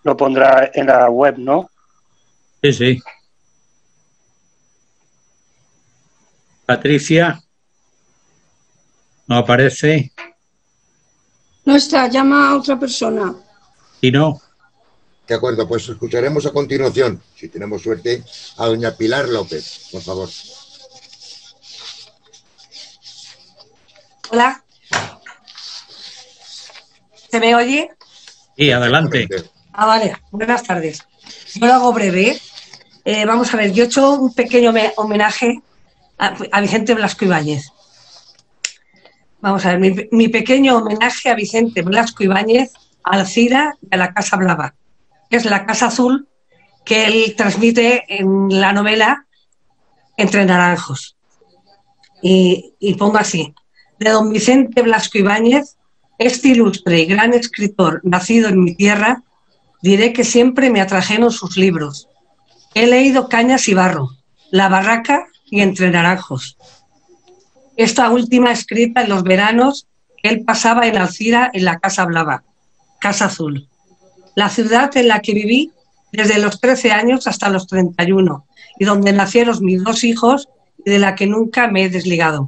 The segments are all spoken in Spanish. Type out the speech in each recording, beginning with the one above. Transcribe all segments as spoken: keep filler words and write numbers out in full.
lo pondrá en la web, ¿no? Sí, sí. Patricia. No aparece. No está, llama a otra persona. ¿Y no? De acuerdo, pues escucharemos a continuación, si tenemos suerte, a doña Pilar López, por favor. Hola. ¿Se me oye? Sí, adelante. Ah, vale. Buenas tardes. Yo lo hago breve. Eh, vamos a ver, yo he hecho un pequeño homenaje a, a Vicente Blasco Ibáñez. Vamos a ver, mi, mi pequeño homenaje a Vicente Blasco Ibáñez, a Alcira y a la Casa Blava, que es la Casa Azul que él transmite en la novela Entre Naranjos. Y, y pongo así: de don Vicente Blasco Ibáñez, este ilustre y gran escritor nacido en mi tierra, diré que siempre me atrajeron sus libros. He leído Cañas y Barro, La Barraca y Entre Naranjos. Esta última escrita en los veranos que él pasaba en Alcira, en la Casa Blava, Casa Azul, la ciudad en la que viví desde los trece años hasta los treinta y uno, y donde nacieron mis dos hijos y de la que nunca me he desligado.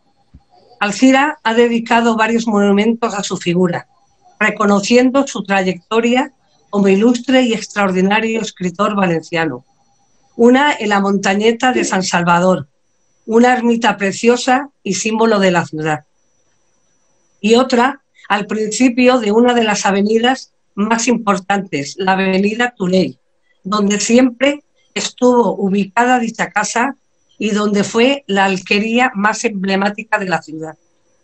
Alcira ha dedicado varios monumentos a su figura, reconociendo su trayectoria como ilustre y extraordinario escritor valenciano. Una en la montañeta de San Salvador, una ermita preciosa y símbolo de la ciudad. Y otra al principio de una de las avenidas más importantes, la avenida Tuley, donde siempre estuvo ubicada dicha casa y donde fue la alquería más emblemática de la ciudad.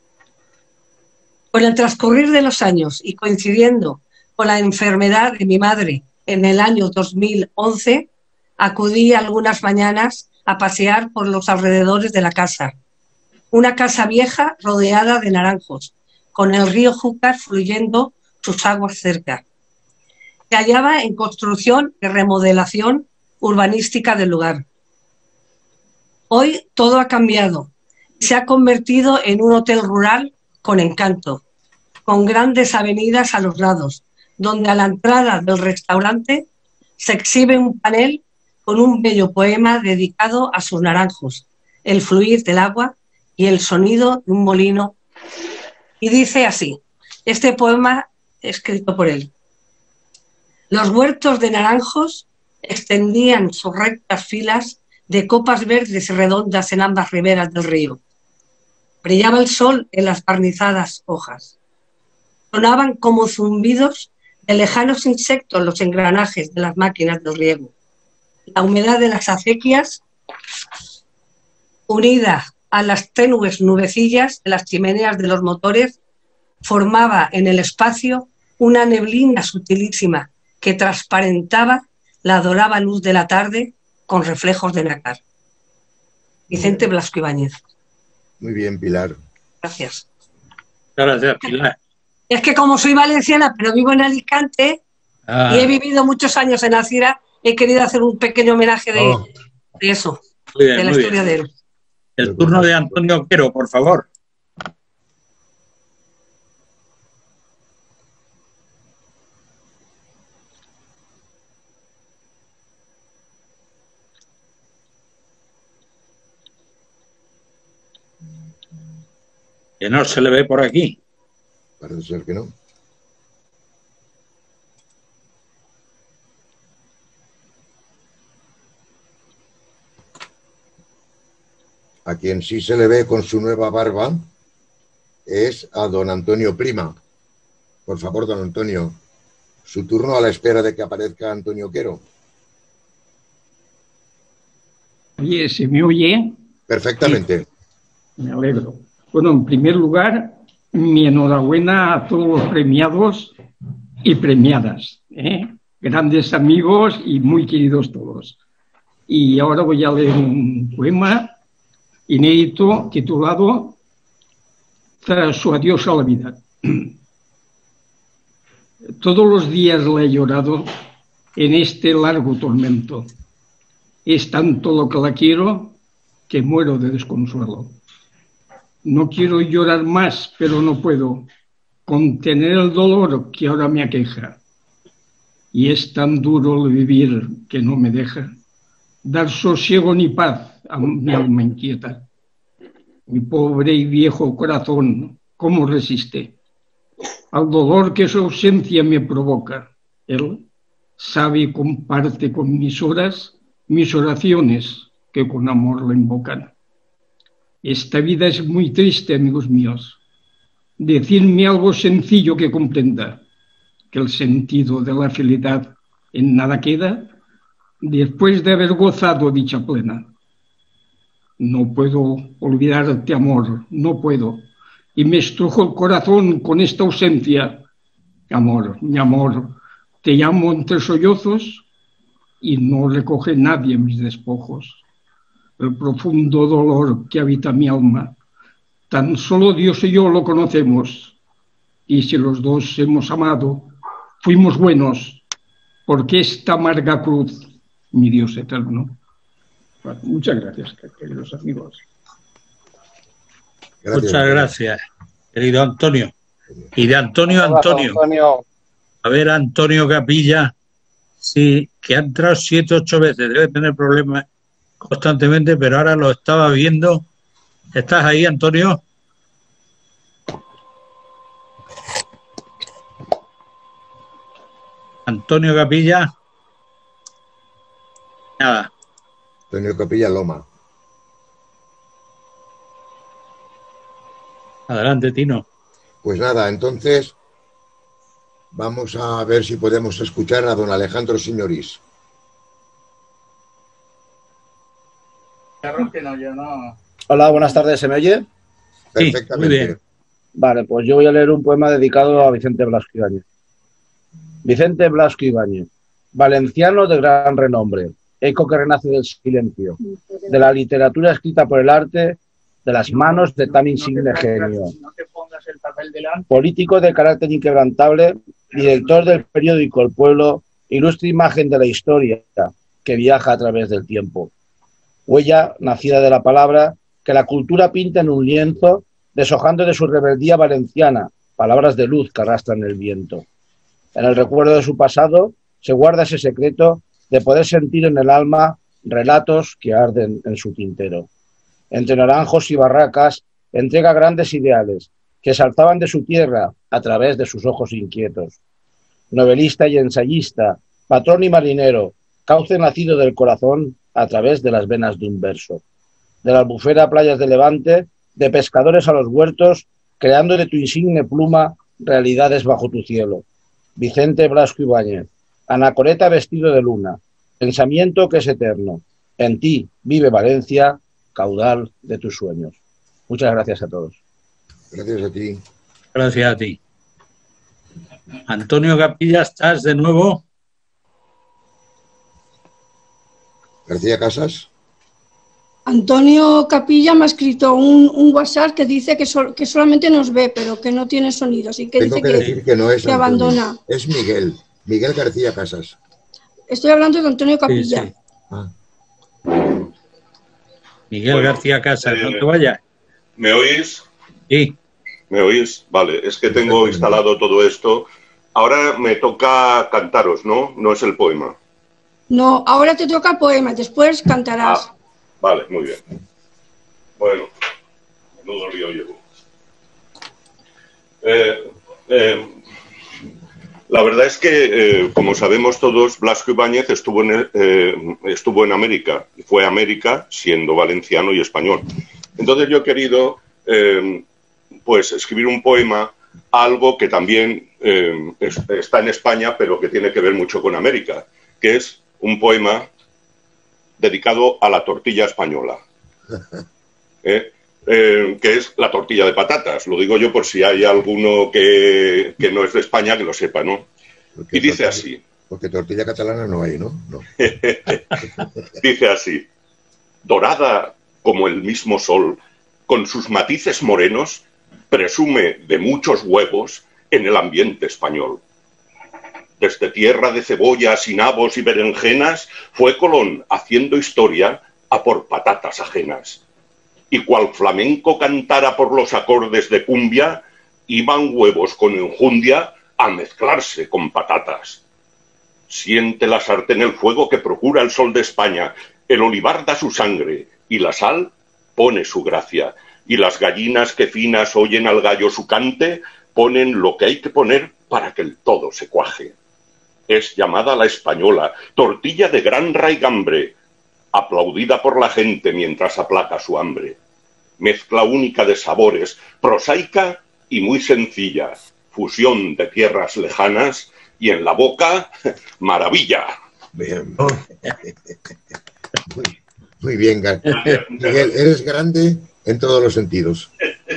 Con el transcurrir de los años y coincidiendo con la enfermedad de mi madre en el año dos mil once, acudí algunas mañanas a pasear por los alrededores de la casa. Una casa vieja rodeada de naranjos, con el río Júcar fluyendo sus aguas cerca. Se hallaba en construcción y remodelación urbanística del lugar. Hoy todo ha cambiado y se ha convertido en un hotel rural con encanto, con grandes avenidas a los lados, donde a la entrada del restaurante se exhibe un panel con un bello poema dedicado a sus naranjos, el fluir del agua y el sonido de un molino. Y dice así, este poema escrito por él: los huertos de naranjos extendían sus rectas filas de copas verdes y redondas en ambas riberas del río. Brillaba el sol en las barnizadas hojas. Sonaban como zumbidos de lejanos insectos los engranajes de las máquinas de riego. La humedad de las acequias, unida a las tenues nubecillas de las chimeneas de los motores, formaba en el espacio una neblina sutilísima que transparentaba la dorada luz de la tarde con reflejos de nácar. Vicente Blasco Ibáñez. Muy bien, Pilar. Gracias. Gracias, Pilar. Es que como soy valenciana, pero vivo en Alicante ah. y he vivido muchos años en Alcira, he querido hacer un pequeño homenaje de, oh. de eso, muy bien, de la historia bien. de él. El turno de Antonio Quero, por favor. Que no se le ve por aquí. Parece ser que no. A quien sí se le ve con su nueva barba es a don Antonio Prima. Por favor, don Antonio, su turno a la espera de que aparezca Antonio Quero. Oye, ¿se me oye? Perfectamente. Sí. Me alegro. Bueno, en primer lugar, mi enhorabuena a todos los premiados y premiadas, ¿eh? Grandes amigos y muy queridos todos. Y ahora voy a leer un poema inédito titulado Tras su adiós a la vida. Todos los días la he llorado en este largo tormento. Es tanto lo que la quiero que muero de desconsuelo. No quiero llorar más, pero no puedo contener el dolor que ahora me aqueja. y es tan duro el vivir que no me deja dar sosiego ni paz a mi alma inquieta. Mi pobre y viejo corazón, ¿cómo resiste al dolor que su ausencia me provoca? Él sabe y comparte con mis horas mis oraciones que con amor lo invocan. Esta vida es muy triste, amigos míos. Decidme algo sencillo que comprenda, que el sentido de la felicidad en nada queda después de haber gozado dicha plena. No puedo olvidarte, amor, no puedo, y me estrujo el corazón con esta ausencia. Amor, mi amor, te llamo entre sollozos y no recoge nadie mis despojos. El profundo dolor que habita mi alma, tan solo Dios y yo lo conocemos. Y si los dos hemos amado, fuimos buenos, porque esta amarga cruz, mi Dios eterno. Bueno, muchas gracias, queridos amigos. Gracias. Muchas gracias, querido Antonio. Y de Antonio a Antonio. Antonio. A ver, Antonio Capilla, sí, que ha entrado siete, ocho veces, debe tener problemas constantemente, pero ahora lo estaba viendo. ¿Estás ahí, Antonio? Antonio Capilla. Nada. Antonio Capilla Loma. Adelante, Tino. Pues nada, entonces vamos a ver si podemos escuchar a don Alejandro Signorís. Hola, buenas tardes, ¿se me oye? Perfectamente. Sí, muy bien. Vale, pues yo voy a leer un poema dedicado a Vicente Blasco Ibáñez. Vicente Blasco Ibáñez, valenciano de gran renombre, eco que renace del silencio, de la literatura escrita por el arte, de las manos de tan insigne genio. Político de carácter inquebrantable, director del periódico El Pueblo, ilustre imagen de la historia que viaja a través del tiempo. Huella nacida de la palabra que la cultura pinta en un lienzo, deshojando de su rebeldía valenciana, palabras de luz que arrastran el viento. En el recuerdo de su pasado se guarda ese secreto de poder sentir en el alma relatos que arden en su tintero. Entre naranjos y barracas entrega grandes ideales que se alzaban de su tierra a través de sus ojos inquietos. Novelista y ensayista, patrón y marinero, cauce nacido del corazón a través de las venas de un verso. De la albufera a playas de Levante, de pescadores a los huertos, creando de tu insigne pluma realidades bajo tu cielo. Vicente Blasco Ibáñez, anacoreta vestido de luna, pensamiento que es eterno. En ti vive Valencia, caudal de tus sueños. Muchas gracias a todos. Gracias a ti. Gracias a ti. Antonio Capilla, ¿estás de nuevo? García Casas. Antonio Capilla me ha escrito un, un WhatsApp que dice que, sol, que solamente nos ve, pero que no tiene sonido. Así que Tengo dice que, que decir que no es que abandona. Es Miguel. Miguel García Casas. Estoy hablando de Antonio Capilla. Sí, sí. Ah. Miguel Bueno, García Casas, eh, no te vayas. ¿Me oís? Sí. ¿Me oís? Vale, es que tengo instalado todo esto. Ahora me toca cantaros, ¿no? No es el poema. No, ahora te toca el poema, después cantarás. Ah, vale, muy bien. Bueno, menudo lío llevo. Eh, eh, la verdad es que, eh, como sabemos todos, Blasco Ibáñez estuvo en, eh, estuvo en América. Fue a América siendo valenciano y español. Entonces yo he querido eh, pues escribir un poema, algo que también eh, es, está en España, pero que tiene que ver mucho con América, que es un poema dedicado a la tortilla española, ¿eh? Eh, que es la tortilla de patatas. Lo digo yo por si hay alguno que, que no es de España, que lo sepa, ¿no? Porque y dice tortilla, así. Porque tortilla catalana no hay, ¿no? No. Dice así. Dorada como el mismo sol, con sus matices morenos, presume de muchos huevos en el ambiente español. Desde tierra de cebollas y nabos y berenjenas, fue Colón haciendo historia a por patatas ajenas. Y cual flamenco cantara por los acordes de cumbia, iban huevos con enjundia a mezclarse con patatas. Siente la sartén el fuego que procura el sol de España. El olivar da su sangre y la sal pone su gracia. Y las gallinas que finas oyen al gallo su cante, ponen lo que hay que poner para que el todo se cuaje. Es llamada la española, tortilla de gran raigambre, aplaudida por la gente mientras aplaca su hambre. Mezcla única de sabores, prosaica y muy sencilla, fusión de tierras lejanas y en la boca, maravilla. Bien. Muy, muy bien, Miguel, eres grande en todos los sentidos.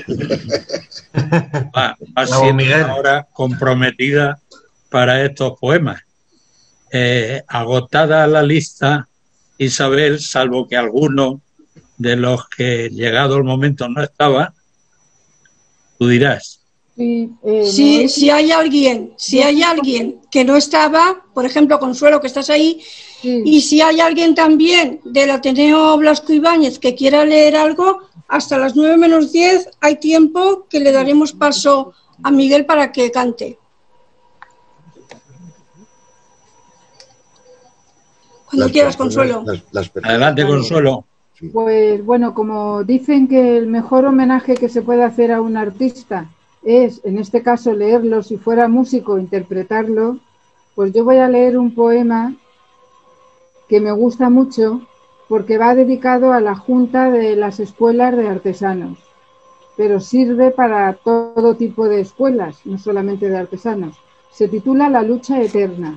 Va, va siendo Miguel. Ahora comprometida para estos poemas. Eh, agotada la lista, Isabel, salvo que alguno de los que llegado el momento no estaba, tú dirás. Sí, eh, sí, si hay alguien, si hay alguien que no estaba, por ejemplo, Consuelo, que estás ahí, sí. Y si hay alguien también del Ateneo Blasco Ibáñez que quiera leer algo, hasta las nueve menos diez hay tiempo que le daremos paso a Miguel para que cante. Cuando las quieras, Consuelo. Las, las Adelante, Consuelo. Pues bueno, como dicen que el mejor homenaje que se puede hacer a un artista es, en este caso, leerlo, si fuera músico, interpretarlo, pues yo voy a leer un poema que me gusta mucho porque va dedicado a la Junta de las Escuelas de Artesanos, pero sirve para todo tipo de escuelas, no solamente de artesanos. Se titula La lucha eterna.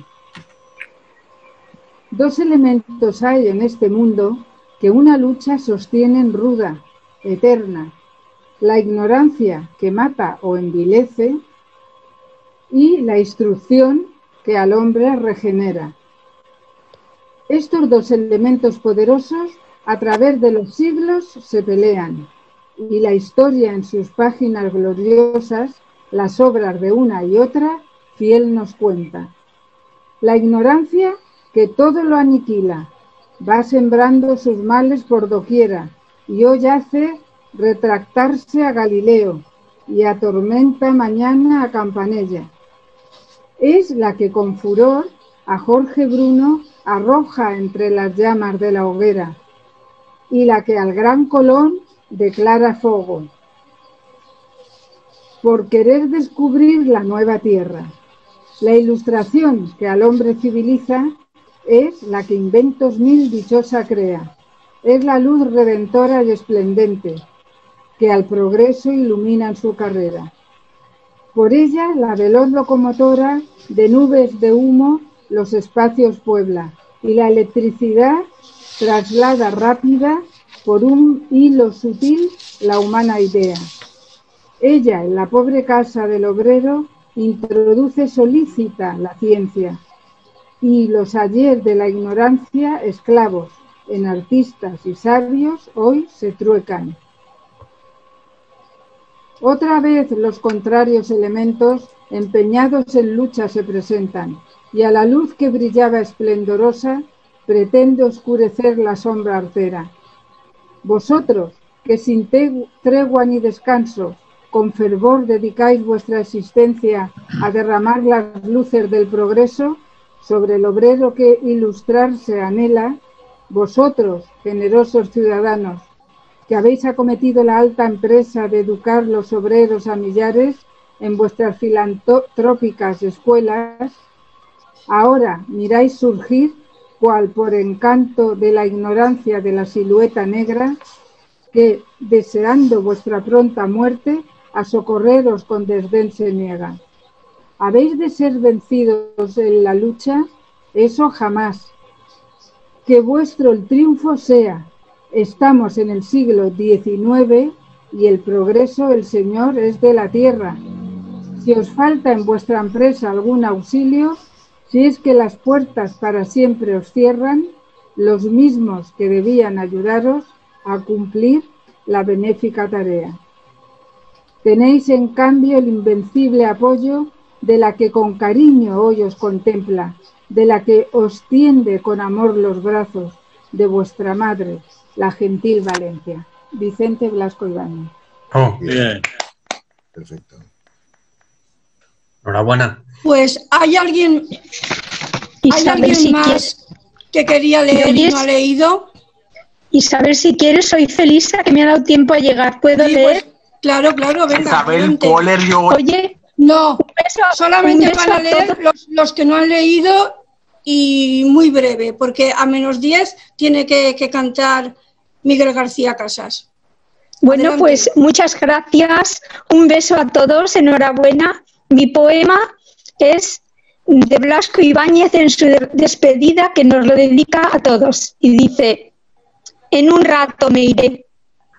Dos elementos hay en este mundo que una lucha sostienen ruda, eterna: la ignorancia que mata o envilece y la instrucción que al hombre regenera. Estos dos elementos poderosos a través de los siglos se pelean y la historia en sus páginas gloriosas, las obras de una y otra, fiel nos cuenta. La ignorancia que todo lo aniquila, va sembrando sus males por doquiera y hoy hace retractarse a Galileo y atormenta mañana a Campanella. Es la que con furor a Jorge Bruno arroja entre las llamas de la hoguera y la que al gran Colón declara fuego por querer descubrir la nueva tierra. La ilustración que al hombre civiliza es la que inventos mil dichosa crea. Es la luz redentora y esplendente que al progreso ilumina en su carrera. Por ella la veloz locomotora de nubes de humo los espacios puebla y la electricidad traslada rápida por un hilo sutil la humana idea. Ella, en la pobre casa del obrero, introduce solícita la ciencia y los ayer de la ignorancia, esclavos en artistas y sabios, hoy se truecan. Otra vez los contrarios elementos empeñados en lucha se presentan y a la luz que brillaba esplendorosa pretende oscurecer la sombra artera. Vosotros, que sin tregua ni descanso con fervor dedicáis vuestra existencia a derramar las luces del progreso sobre el obrero que ilustrarse anhela, vosotros, generosos ciudadanos, que habéis acometido la alta empresa de educar los obreros a millares en vuestras filantrópicas escuelas, ahora miráis surgir, cual por encanto de la ignorancia de la silueta negra, que, deseando vuestra pronta muerte, a socorreros con desdén se niega. ¿Habéis de ser vencidos en la lucha? Eso jamás. Que vuestro el triunfo sea. Estamos en el siglo diecinueve y el progreso, el Señor, es de la tierra. Si os falta en vuestra empresa algún auxilio, si es que las puertas para siempre os cierran, los mismos que debían ayudaros a cumplir la benéfica tarea. Tenéis en cambio el invencible apoyo de la que con cariño hoy os contempla, de la que os tiende con amor los brazos, de vuestra madre, la gentil Valencia. Vicente Blasco Ibáñez. Oh, bien. Perfecto. Enhorabuena. Pues hay alguien, ¿Hay alguien si más quieres, que quería leer y no ha leído? Isabel, si quieres, soy Felisa, que me ha dado tiempo a llegar. ¿Puedo sí, leer? Pues, claro, claro, venga. Isabel, ¿puedo leer yo? Oye, no, beso, solamente van a leer los, los que no han leído y muy breve, porque a menos diez tiene que, que cantar Miguel García Casas. Bueno, Adelante. Pues muchas gracias, un beso a todos, enhorabuena. Mi poema es de Blasco Ibáñez en su despedida, que nos lo dedica a todos, y dice: en un rato me iré,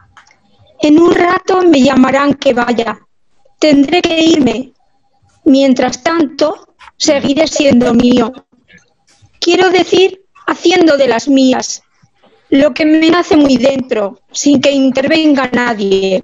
en un rato me llamarán que vaya, tendré que irme, mientras tanto seguiré siendo mío. Quiero decir, haciendo de las mías, lo que me nace muy dentro, sin que intervenga nadie.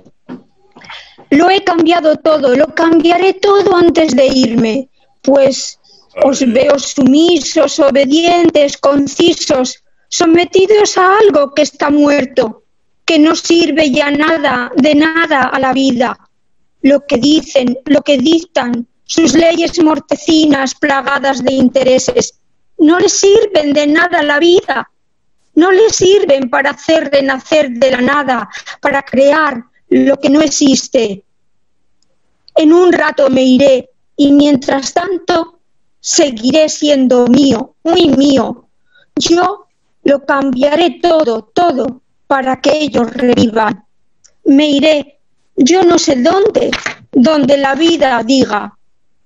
Lo he cambiado todo, lo cambiaré todo antes de irme, pues os veo sumisos, obedientes, concisos, sometidos a algo que está muerto, que no sirve ya nada, de nada a la vida. Lo que dicen, lo que dictan, sus leyes mortecinas plagadas de intereses, no les sirven de nada a la vida. No les sirven para hacer renacer de la nada, para crear lo que no existe. En un rato me iré y mientras tanto seguiré siendo mío, muy mío. Yo lo cambiaré todo, todo, para que ellos revivan. Me iré, yo no sé dónde, donde la vida diga.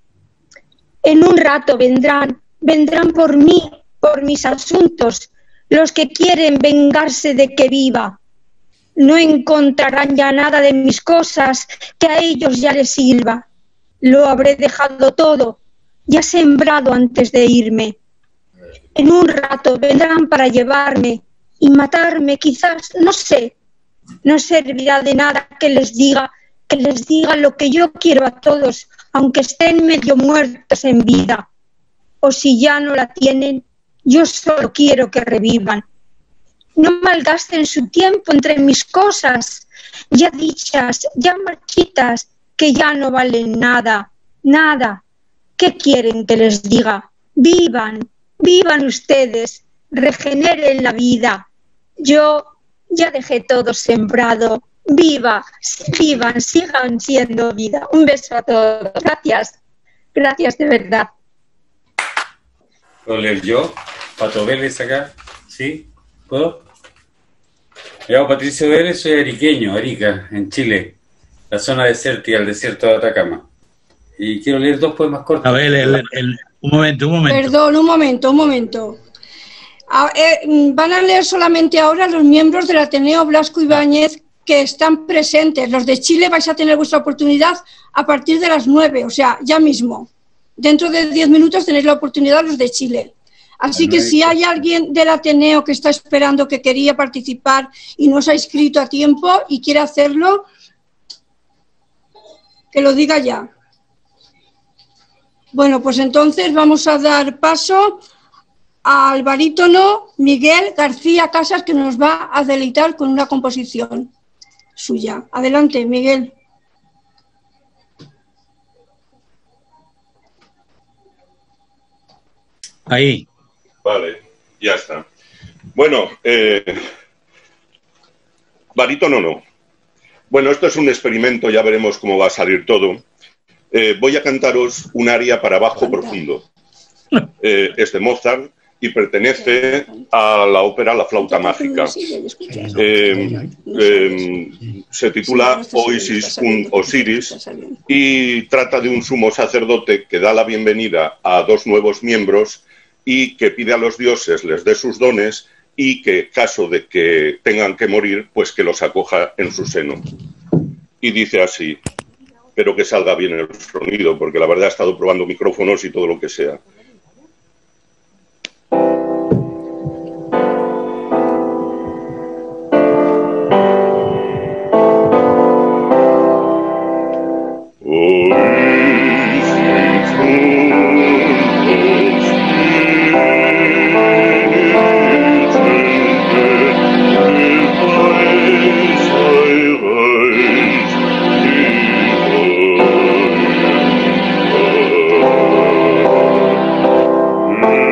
En un rato vendrán, vendrán por mí, por mis asuntos, los que quieren vengarse de que viva. No encontrarán ya nada de mis cosas que a ellos ya les sirva. Lo habré dejado todo, ya sembrado antes de irme. En un rato vendrán para llevarme y matarme, quizás, no sé. No servirá de nada que les diga, que les diga lo que yo quiero a todos, aunque estén medio muertos en vida. O si ya no la tienen, yo solo quiero que revivan. No malgasten su tiempo entre mis cosas, ya dichas, ya marchitas, que ya no valen nada, nada. ¿Qué quieren que les diga? Vivan, vivan ustedes, regeneren la vida. Yo ya dejé todo sembrado. Viva, vivan, sigan siendo vida. Un beso a todos. Gracias, gracias de verdad. ¿Puedo leer yo? Pato Vélez acá, ¿sí? ¿Puedo? Me llamo Patricio Vélez, soy ariqueño, Arica, en Chile, la zona desértica, el desierto de Atacama. Y quiero leer dos poemas cortos. A ver, el, el, un momento, un momento. Perdón, un momento, un momento. A, eh, van a leer solamente ahora los miembros del Ateneo Blasco Ibáñez que están presentes. Los de Chile vais a tener vuestra oportunidad a partir de las nueve, o sea, ya mismo. Dentro de diez minutos tenéis la oportunidad los de Chile. Así que si hay alguien del Ateneo que está esperando, que quería participar y no se ha inscrito a tiempo y quiere hacerlo, que lo diga ya. Bueno, pues entonces vamos a dar paso al barítono Miguel García Casas, que nos va a deleitar con una composición suya. Adelante, Miguel. Ahí. Vale, ya está. Bueno, eh, barítono no. Bueno, esto es un experimento, ya veremos cómo va a salir todo. Eh, voy a cantaros un aria para bajo profundo. Eh, es de Mozart y pertenece a la ópera La flauta mágica. Eh, eh, se titula Oisis un Osiris y trata de un sumo sacerdote que da la bienvenida a dos nuevos miembros y que pide a los dioses les dé sus dones y que, caso de que tengan que morir, pues que los acoja en su seno. Y dice así, espero que salga bien el sonido, porque la verdad he estado probando micrófonos y todo lo que sea.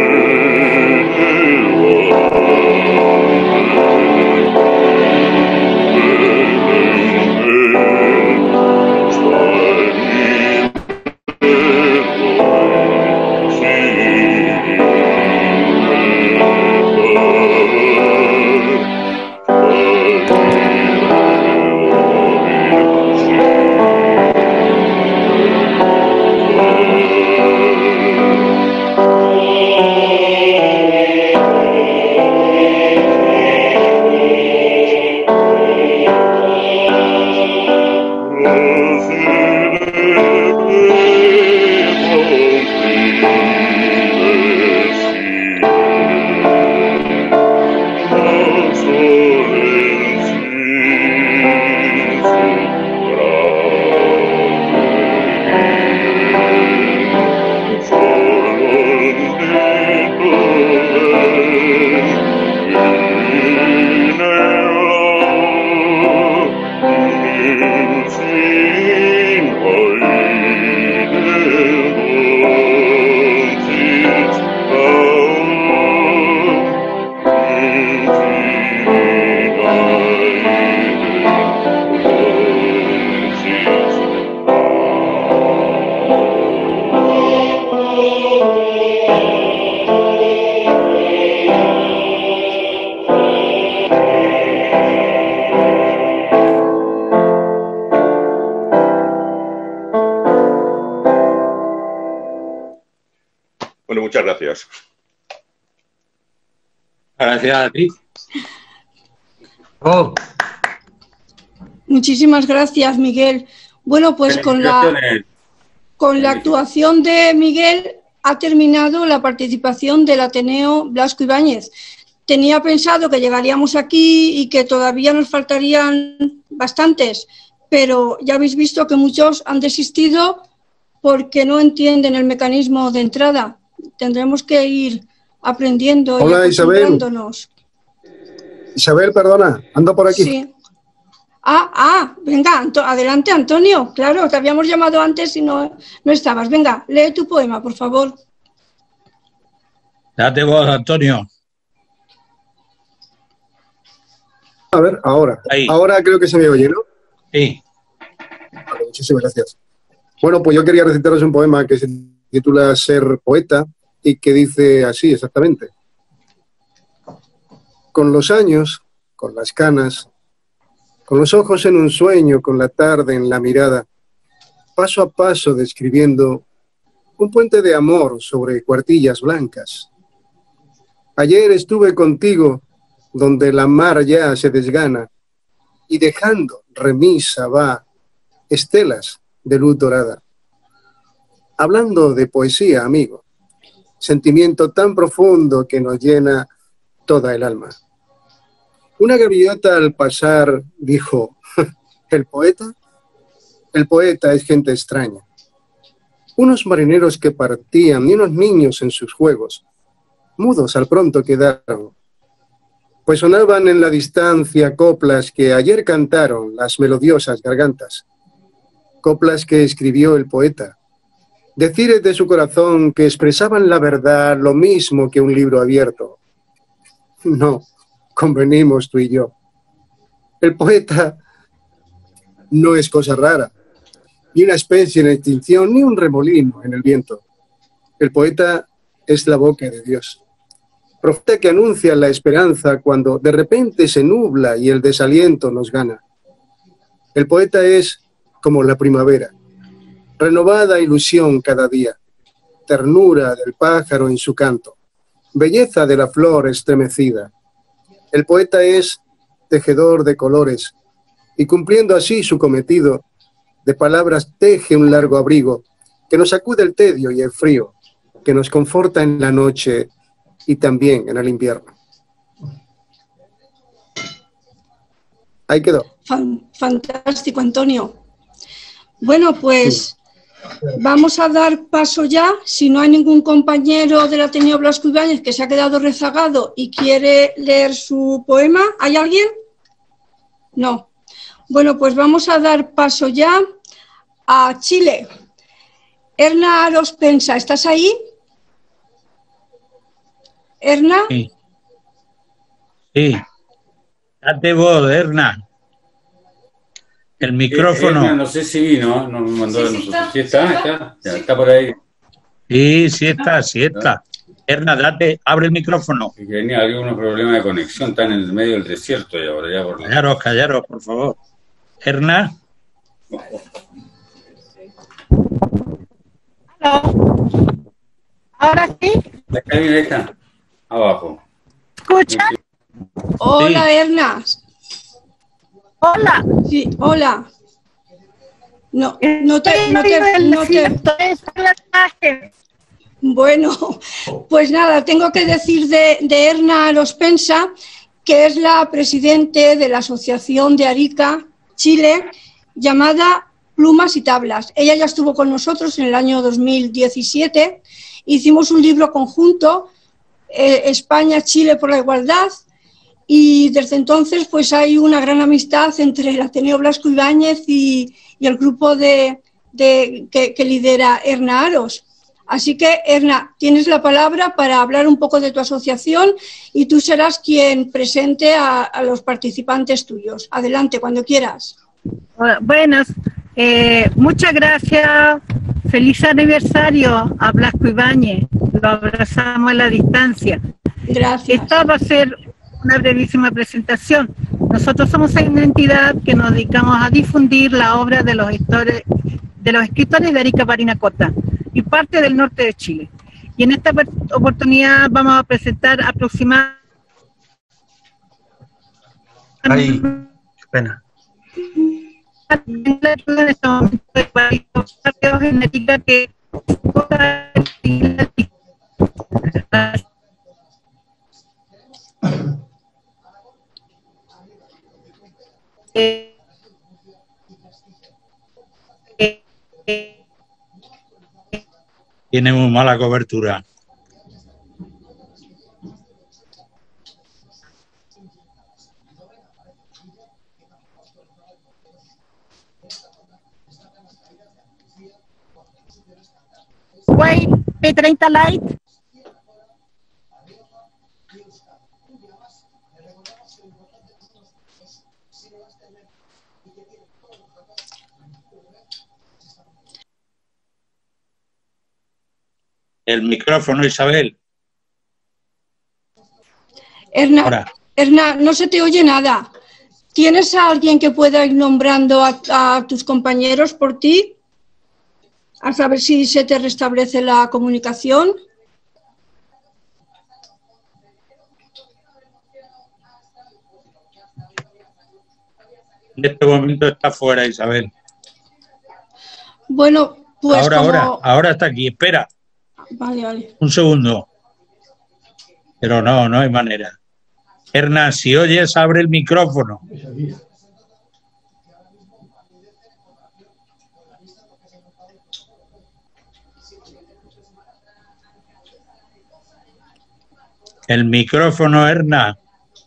Muchas gracias. Gracias a ti. Oh. Muchísimas gracias, Miguel. Bueno, pues con la, con la actuación de Miguel ha terminado la participación del Ateneo Blasco Ibáñez. Tenía pensado que llegaríamos aquí y que todavía nos faltarían bastantes, pero ya habéis visto que muchos han desistido porque no entienden el mecanismo de entrada. Tendremos que ir aprendiendo. Hola, y Isabel. Isabel, perdona, ando por aquí. Sí. Ah, ah, venga, Anto- adelante, Antonio. Claro, te habíamos llamado antes y no, no estabas. Venga, lee tu poema, por favor. Date voz, Antonio. A ver, ahora. Ahí. Ahora creo que se me oye, ¿no? Sí. Vale, muchísimas gracias. Bueno, pues yo quería recitaros un poema que se titula Ser poeta y que dice así exactamente. Con los años, con las canas, con los ojos en un sueño, con la tarde en la mirada, paso a paso describiendo un puente de amor sobre cuartillas blancas. Ayer estuve contigo donde la mar ya se desgana y dejando remisa va estelas de luz dorada. Hablando de poesía, amigo, sentimiento tan profundo que nos llena toda el alma. Una gaviota al pasar dijo, ¿el poeta? El poeta es gente extraña. Unos marineros que partían y unos niños en sus juegos, mudos al pronto quedaron, pues sonaban en la distancia coplas que ayer cantaron las melodiosas gargantas, coplas que escribió el poeta, decires de su corazón que expresaban la verdad lo mismo que un libro abierto. No, convenimos tú y yo. El poeta no es cosa rara, ni una especie en extinción, ni un remolino en el viento. El poeta es la boca de Dios. Profeta que anuncia la esperanza cuando de repente se nubla y el desaliento nos gana. El poeta es como la primavera, renovada ilusión cada día, ternura del pájaro en su canto, belleza de la flor estremecida. El poeta es tejedor de colores y cumpliendo así su cometido, de palabras teje un largo abrigo que nos sacude el tedio y el frío, que nos conforta en la noche y también en el invierno. Ahí quedó. Fantástico, Antonio. Bueno, pues vamos a dar paso ya. Si no hay ningún compañero del Ateneo Blasco Ibáñez que se ha quedado rezagado y quiere leer su poema, ¿hay alguien? No. Bueno, pues vamos a dar paso ya a Chile. Erna Aros Pensa, ¿estás ahí? ¿Erna? Sí. Sí. Date voz, Erna. El micrófono. Eh, Erna, no sé si vino, no me mandó Sí, a sí nosotros. está, Sí está, sí está. está, ya, está por ahí. Sí, sí está, sí está. Erna, date, abre el micrófono. Que tenía algunos problemas de conexión, están en el medio del desierto y ahora ya por la... Callaros, callaros, por favor. Erna. Ahora sí. Acá, mira, ahí está. Abajo. ¿Escuchan? Hola, Erna. Hola. Sí, hola. No, no te, no te, no te... Bueno, pues nada, tengo que decir de, de Erna Lospensa, que es la presidente de la Asociación de Arica, Chile, llamada Plumas y Tablas. Ella ya estuvo con nosotros en el año dos mil diecisiete, hicimos un libro conjunto, eh, España-Chile por la Igualdad, y desde entonces pues hay una gran amistad entre el Ateneo Blasco Ibáñez y, y el grupo de, de, que, que lidera Erna Aros. Así que, Erna, tienes la palabra para hablar un poco de tu asociación y tú serás quien presente a, a los participantes tuyos. Adelante, cuando quieras. Buenas, eh, muchas gracias. Feliz aniversario a Blasco Ibáñez. Lo abrazamos a la distancia. Gracias. Esta va a ser una brevísima presentación. Nosotros somos una entidad que nos dedicamos a difundir la obra de los, de los escritores de Arica Parinacota y parte del norte de Chile. Y en esta oportunidad vamos a presentar aproximadamente... Ay, qué pena. En este momento de varios genética que eh, eh, eh, Tiene muy mala cobertura. Huawei P treinta Lite. El micrófono, Isabel. Erna, Ahora. Erna, no se te oye nada. ¿Tienes a alguien que pueda ir nombrando a, a tus compañeros por ti? A saber si se te restablece la comunicación. En este momento está fuera, Isabel. Bueno, pues ahora, como... ahora, ahora está aquí. Espera. Vale, vale. Un segundo. Pero no, no hay manera. Erna, si oyes, abre el micrófono. El micrófono, Erna.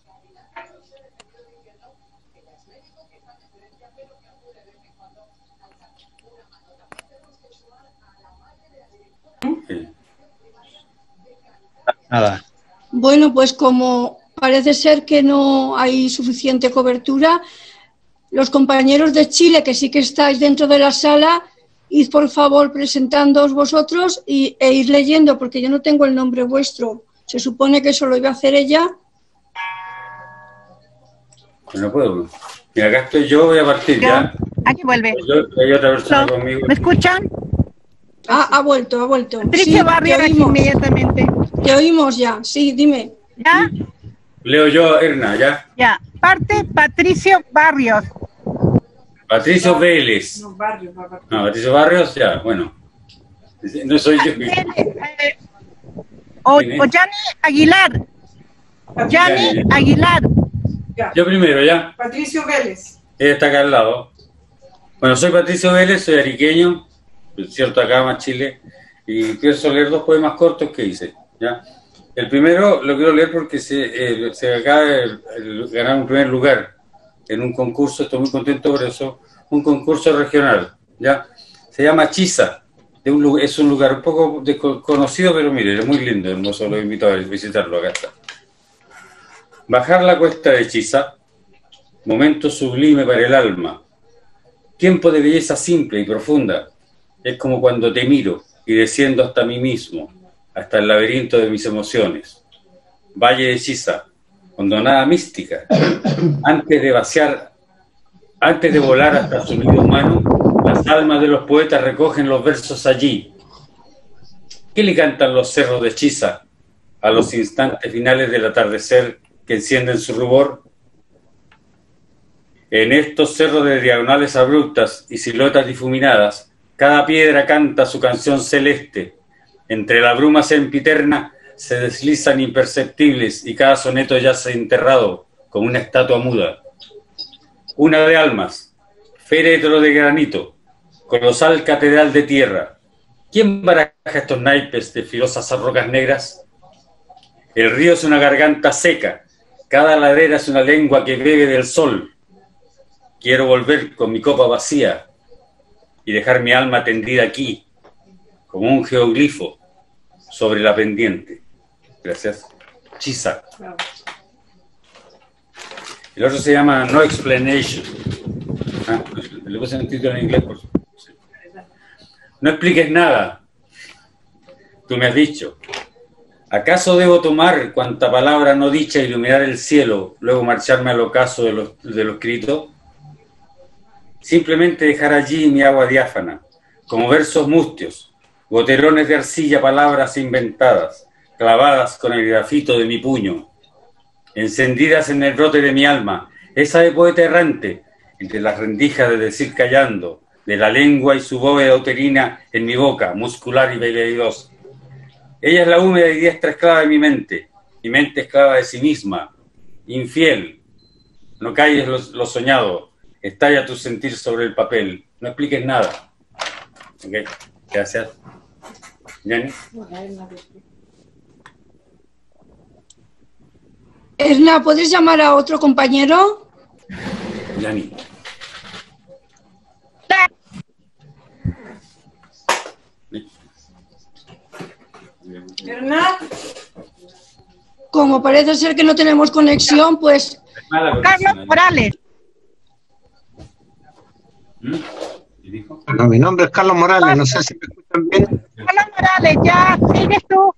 Nada. Bueno, pues como parece ser que no hay suficiente cobertura, los compañeros de Chile, que sí que estáis dentro de la sala, id por favor presentándoos vosotros y, e ir leyendo, porque yo no tengo el nombre vuestro. Se supone que eso lo iba a hacer ella. No puedo. Y acá estoy yo, voy a partir Yo, ya. aquí vuelve. Yo, hay otra persona No, conmigo. ¿me escuchan? Ah, ha vuelto, ha vuelto. Patricia Sí, Barrios te aquí oímos. inmediatamente. Te oímos ya, sí, dime. ¿Ya? Leo yo, Erna, ya. Ya. Parte Patricio Barrios. Patricio Vélez. No, Barrios, Barrios. No, Patricio Barrios, ya, bueno. No soy yo. Eh, o, ¿Quién es? o Yanni Aguilar. Yanni Aguilar. Ya. Yo primero, ya. Patricio Vélez. Ella está acá al lado. Bueno, soy Patricio Vélez, soy ariqueño, cierto, acá, Chile, y pienso leer dos poemas cortos que hice, ¿ya? El primero lo quiero leer porque se, eh, se acaba de ganar un primer lugar en un concurso, estoy muy contento por eso, un concurso regional, ¿ya? Se llama Chiza, Es un, lugar, es un lugar un poco desconocido, pero mire, es muy lindo, hermoso, lo invito a visitarlo, acá está. Bajar la cuesta de Chisa, momento sublime para el alma. Tiempo de belleza simple y profunda. Es como cuando te miro y desciendo hasta mí mismo, hasta el laberinto de mis emociones. Valle de Chisa, hondonada mística. Antes de vaciar, antes de volar hasta su nido humano, las almas de los poetas recogen los versos allí. ¿Qué le cantan los cerros de Chisa a los instantes finales del atardecer que encienden su rubor? En estos cerros de diagonales abruptas y siluetas difuminadas, cada piedra canta su canción celeste. Entre la bruma sempiterna se deslizan imperceptibles y cada soneto yace enterrado como una estatua muda. Una de almas, féretro de granito, colosal catedral de tierra. ¿Quién baraja estos naipes de filosas rocas negras? El río es una garganta seca, cada ladera es una lengua que bebe del sol. Quiero volver con mi copa vacía y dejar mi alma tendida aquí, como un geoglifo sobre la pendiente. Gracias. Chisa. El otro se llama No Explanation. Ah, le puse el título en inglés. Por supuesto. No expliques nada. Tú me has dicho. ¿Acaso debo tomar cuanta palabra no dicha, iluminar el cielo, luego marcharme al ocaso de lo, de lo escrito? Simplemente dejar allí mi agua diáfana, como versos mustios, goterones de arcilla, palabras inventadas, clavadas con el grafito de mi puño, encendidas en el brote de mi alma, esa de poeta errante, entre las rendijas de decir callando, de la lengua y su bóveda uterina en mi boca, muscular y veleidosa. Ella es la húmeda y diestra esclava de mi mente, mi mente esclava de sí misma, infiel. No calles lo, lo soñado, estalla tu sentir sobre el papel, no expliques nada. Ok, gracias. ¿Yani? Erna, ¿puedes llamar a otro compañero? Yani. Erna. Como parece ser que no tenemos conexión, pues... Carlos Morales. Bueno, mi nombre es Carlos Morales, no sé si me escuchan bien. Carlos Morales, ya sigues tú.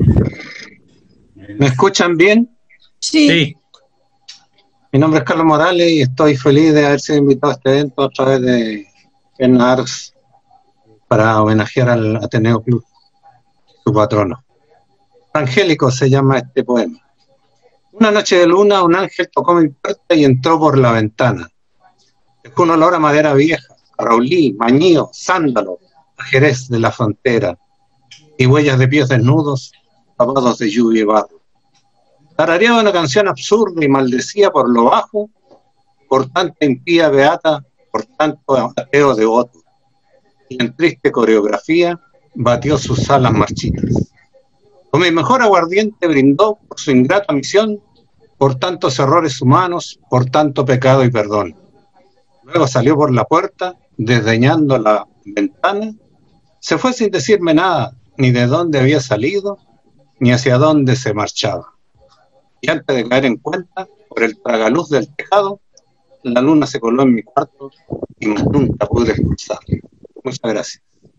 ¿Me escuchan bien? Sí. sí. Mi nombre es Carlos Morales y estoy feliz de haber sido invitado a este evento a través de Enars para homenajear al Ateneo Club, su patrono. Angélico se llama este poema. Una noche de luna, un ángel tocó mi puerta y entró por la ventana. Dejó un olor a madera vieja, a raulí, mañío, sándalo, a jerez de la frontera, y huellas de pies desnudos, tapados de lluvia y barro. Tarareaba una canción absurda y maldecía por lo bajo, por tanta impía beata, por tanto ateo devoto. Y en triste coreografía batió sus alas marchitas. Con mi mejor aguardiente brindó por su ingrata misión, por tantos errores humanos, por tanto pecado y perdón. Luego salió por la puerta, desdeñando la ventana, se fue sin decirme nada, ni de dónde había salido, ni hacia dónde se marchaba. Y antes de caer en cuenta, por el tragaluz del tejado, la luna se coló en mi cuarto y más nunca pude expulsarla. Muchas gracias.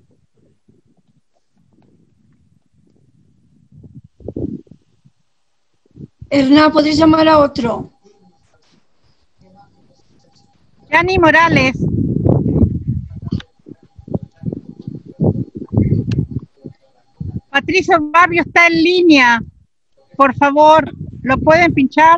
Erna, ¿podéis llamar a otro? Yani Morales. Patricio Barrio está en línea. Por favor, ¿lo pueden pinchar?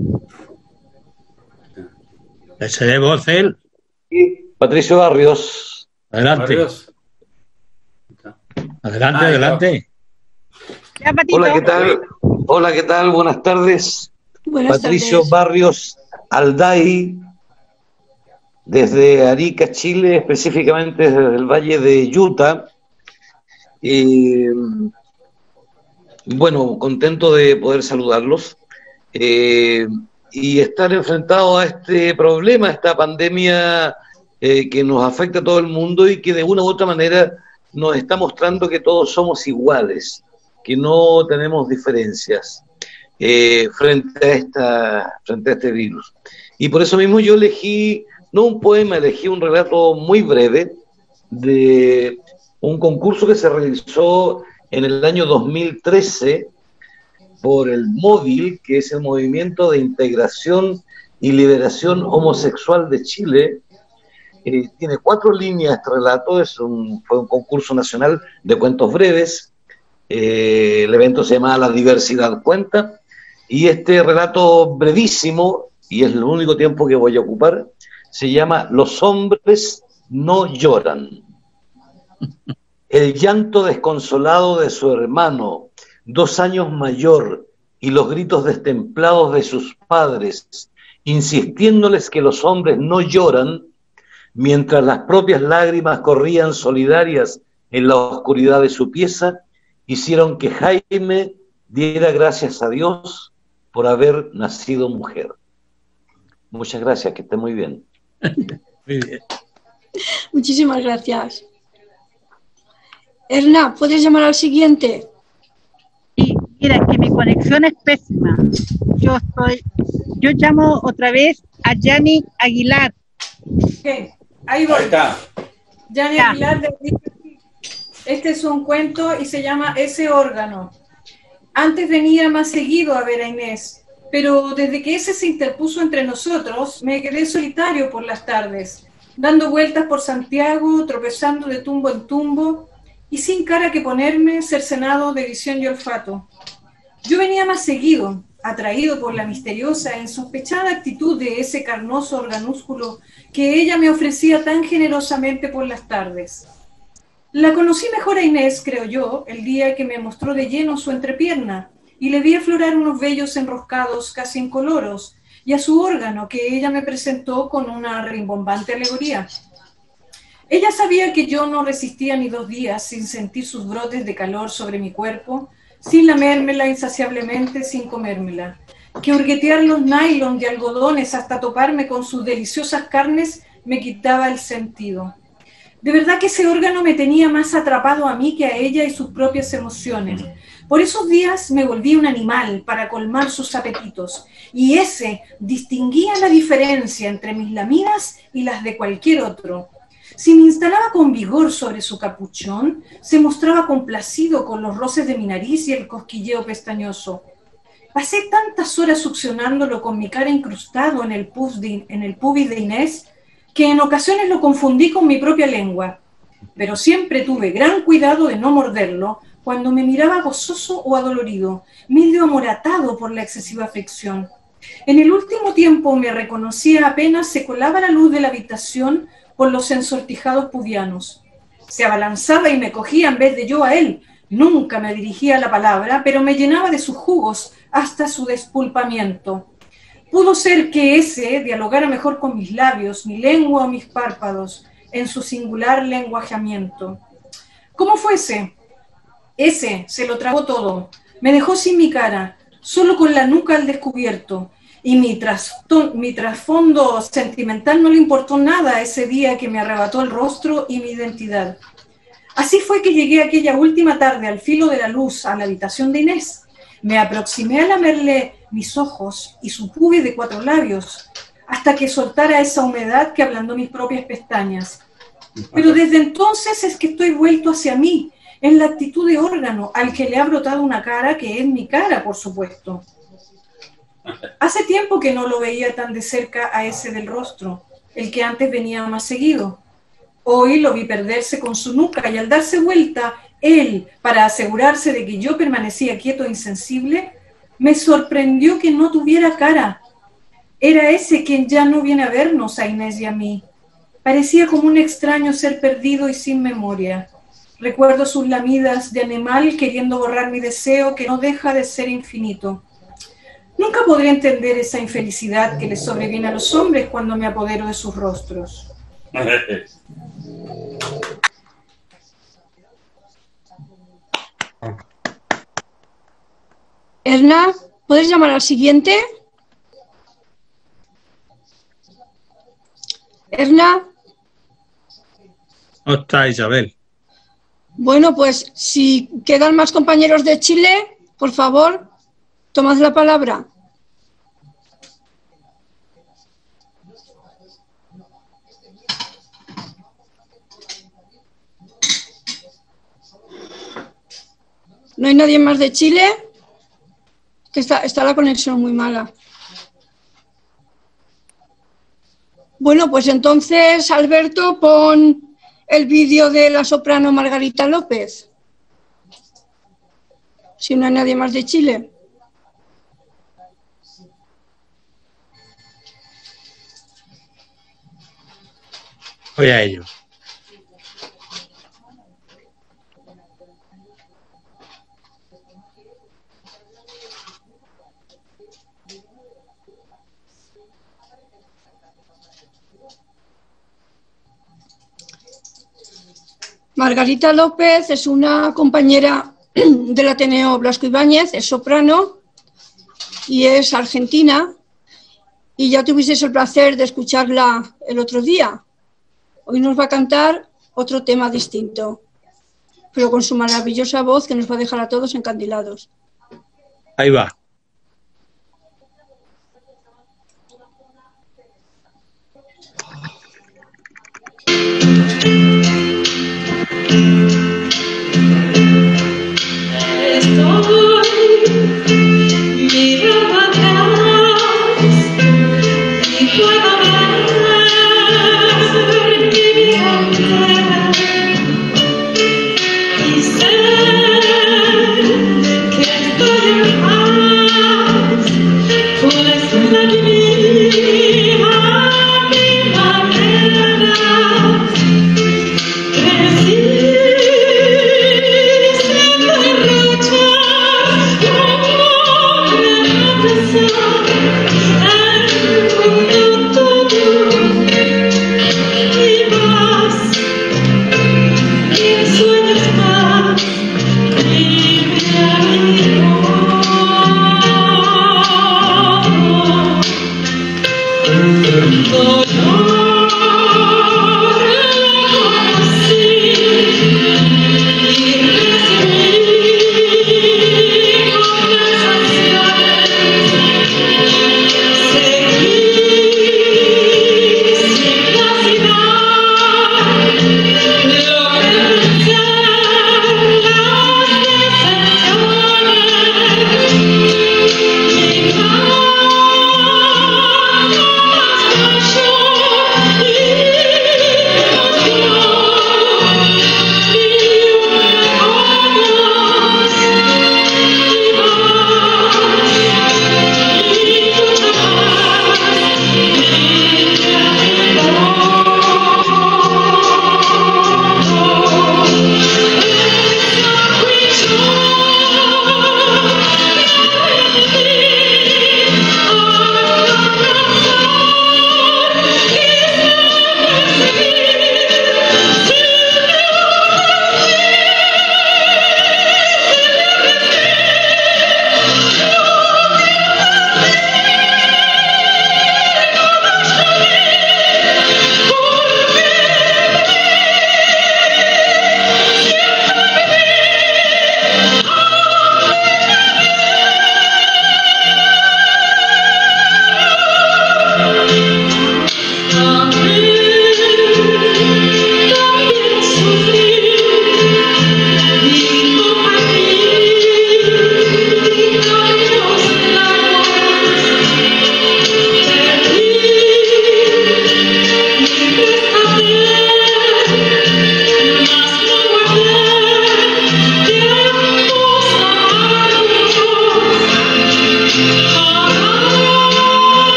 ¿Se de voz él? Sí, Patricio Barrios. Adelante. Barrios. Adelante, ah, adelante. Ya, Hola, ¿qué tal? Hola, ¿qué tal? Buenas tardes. Buenas Patricio tardes. Barrios Alday, desde Arica, Chile, específicamente desde el Valle de Utah. Eh, bueno, contento de poder saludarlos eh, y estar enfrentado a este problema, a esta pandemia eh, que nos afecta a todo el mundo y que de una u otra manera nos está mostrando que todos somos iguales, que no tenemos diferencias eh, frente a esta, frente a este virus. Y por eso mismo yo elegí, no un poema, elegí un relato muy breve de un concurso que se realizó en el año dos mil trece por el MÓVIL, que es el Movimiento de Integración y Liberación Homosexual de Chile. Eh, tiene cuatro líneas este relato, es un, fue un concurso nacional de cuentos breves. Eh, el evento se llama La Diversidad Cuenta, y este relato brevísimo, y es el único tiempo que voy a ocupar, se llama Los hombres no lloran. El llanto desconsolado de su hermano, dos años mayor, y los gritos destemplados de sus padres, insistiéndoles que los hombres no lloran, mientras las propias lágrimas corrían solidarias en la oscuridad de su pieza, hicieron que Jaime diera gracias a Dios por haber nacido mujer. Muchas gracias, que esté muy bien. Muy bien. Muchísimas gracias. Erna, ¿puedes llamar al siguiente? Sí, mira, que mi conexión es pésima. Yo estoy, yo llamo otra vez a Yanni Aguilar. Okay, ahí voy. Ahí está. Yanni Aguilar, de... este es un cuento y se llama Ese órgano. Antes venía más seguido a ver a Inés, pero desde que ese se interpuso entre nosotros, me quedé solitario por las tardes, dando vueltas por Santiago, tropezando de tumbo en tumbo, y sin cara que ponerme, cercenado de visión y olfato. Yo venía más seguido, atraído por la misteriosa e insospechada actitud de ese carnoso organúsculo que ella me ofrecía tan generosamente por las tardes. La conocí mejor a Inés, creo yo, el día que me mostró de lleno su entrepierna, y le vi aflorar unos vellos enroscados casi incoloros, y a su órgano que ella me presentó con una rimbombante alegoría. Ella sabía que yo no resistía ni dos días sin sentir sus brotes de calor sobre mi cuerpo, sin lamérmela insaciablemente, sin comérmela, que hurguetear los nylon de algodones hasta toparme con sus deliciosas carnes me quitaba el sentido. De verdad que ese órgano me tenía más atrapado a mí que a ella y sus propias emociones. Por esos días me volví un animal para colmar sus apetitos, y ese distinguía la diferencia entre mis lamidas y las de cualquier otro. Si me instalaba con vigor sobre su capuchón, se mostraba complacido con los roces de mi nariz y el cosquilleo pestañoso. Pasé tantas horas succionándolo con mi cara incrustado en el, pus de, en el pubis de Inés, que en ocasiones lo confundí con mi propia lengua, pero siempre tuve gran cuidado de no morderlo cuando me miraba gozoso o adolorido, medio amoratado por la excesiva aflicción. En el último tiempo me reconocía apenas se colaba la luz de la habitación por los ensortijados pubianos. Se abalanzaba y me cogía en vez de yo a él. Nunca me dirigía la palabra, pero me llenaba de sus jugos hasta su despulpamiento. Pudo ser que ese dialogara mejor con mis labios, mi lengua o mis párpados, en su singular lenguajeamiento. ¿Cómo fuese? Ese se lo tragó todo, me dejó sin mi cara, solo con la nuca al descubierto, y mi, mi trasfondo sentimental no le importó nada ese día que me arrebató el rostro y mi identidad. Así fue que llegué aquella última tarde al filo de la luz a la habitación de Inés. Me aproximé a lamerle mis ojos y su pubis de cuatro labios, hasta que soltara esa humedad que ablandó mis propias pestañas. Pero desde entonces es que estoy vuelto hacia mí, en la actitud de órgano, al que le ha brotado una cara que es mi cara, por supuesto. Hace tiempo que no lo veía tan de cerca a ese del rostro, el que antes venía más seguido. Hoy lo vi perderse con su nuca y al darse vuelta, él, para asegurarse de que yo permanecía quieto e insensible, me sorprendió que no tuviera cara. Era ese quien ya no viene a vernos, a Inés y a mí. Parecía como un extraño ser perdido y sin memoria. Recuerdo sus lamidas de animal queriendo borrar mi deseo que no deja de ser infinito. Nunca podré entender esa infelicidad que les sobreviene a los hombres cuando me apodero de sus rostros. Erna, ¿puedes llamar al siguiente? Erna. No está Isabel. Bueno, pues si quedan más compañeros de Chile, por favor, tomad la palabra. ¿No hay nadie más de Chile? Que está, está la conexión muy mala. Bueno, pues entonces, Alberto, pon el vídeo de la soprano Margarita López. Si no hay nadie más de Chile. Voy a ello. Margarita López es una compañera del Ateneo Blasco Ibáñez, es soprano y es argentina, y ya tuvisteis el placer de escucharla el otro día. Hoy nos va a cantar otro tema distinto, pero con su maravillosa voz que nos va a dejar a todos encandilados. Ahí va. Ah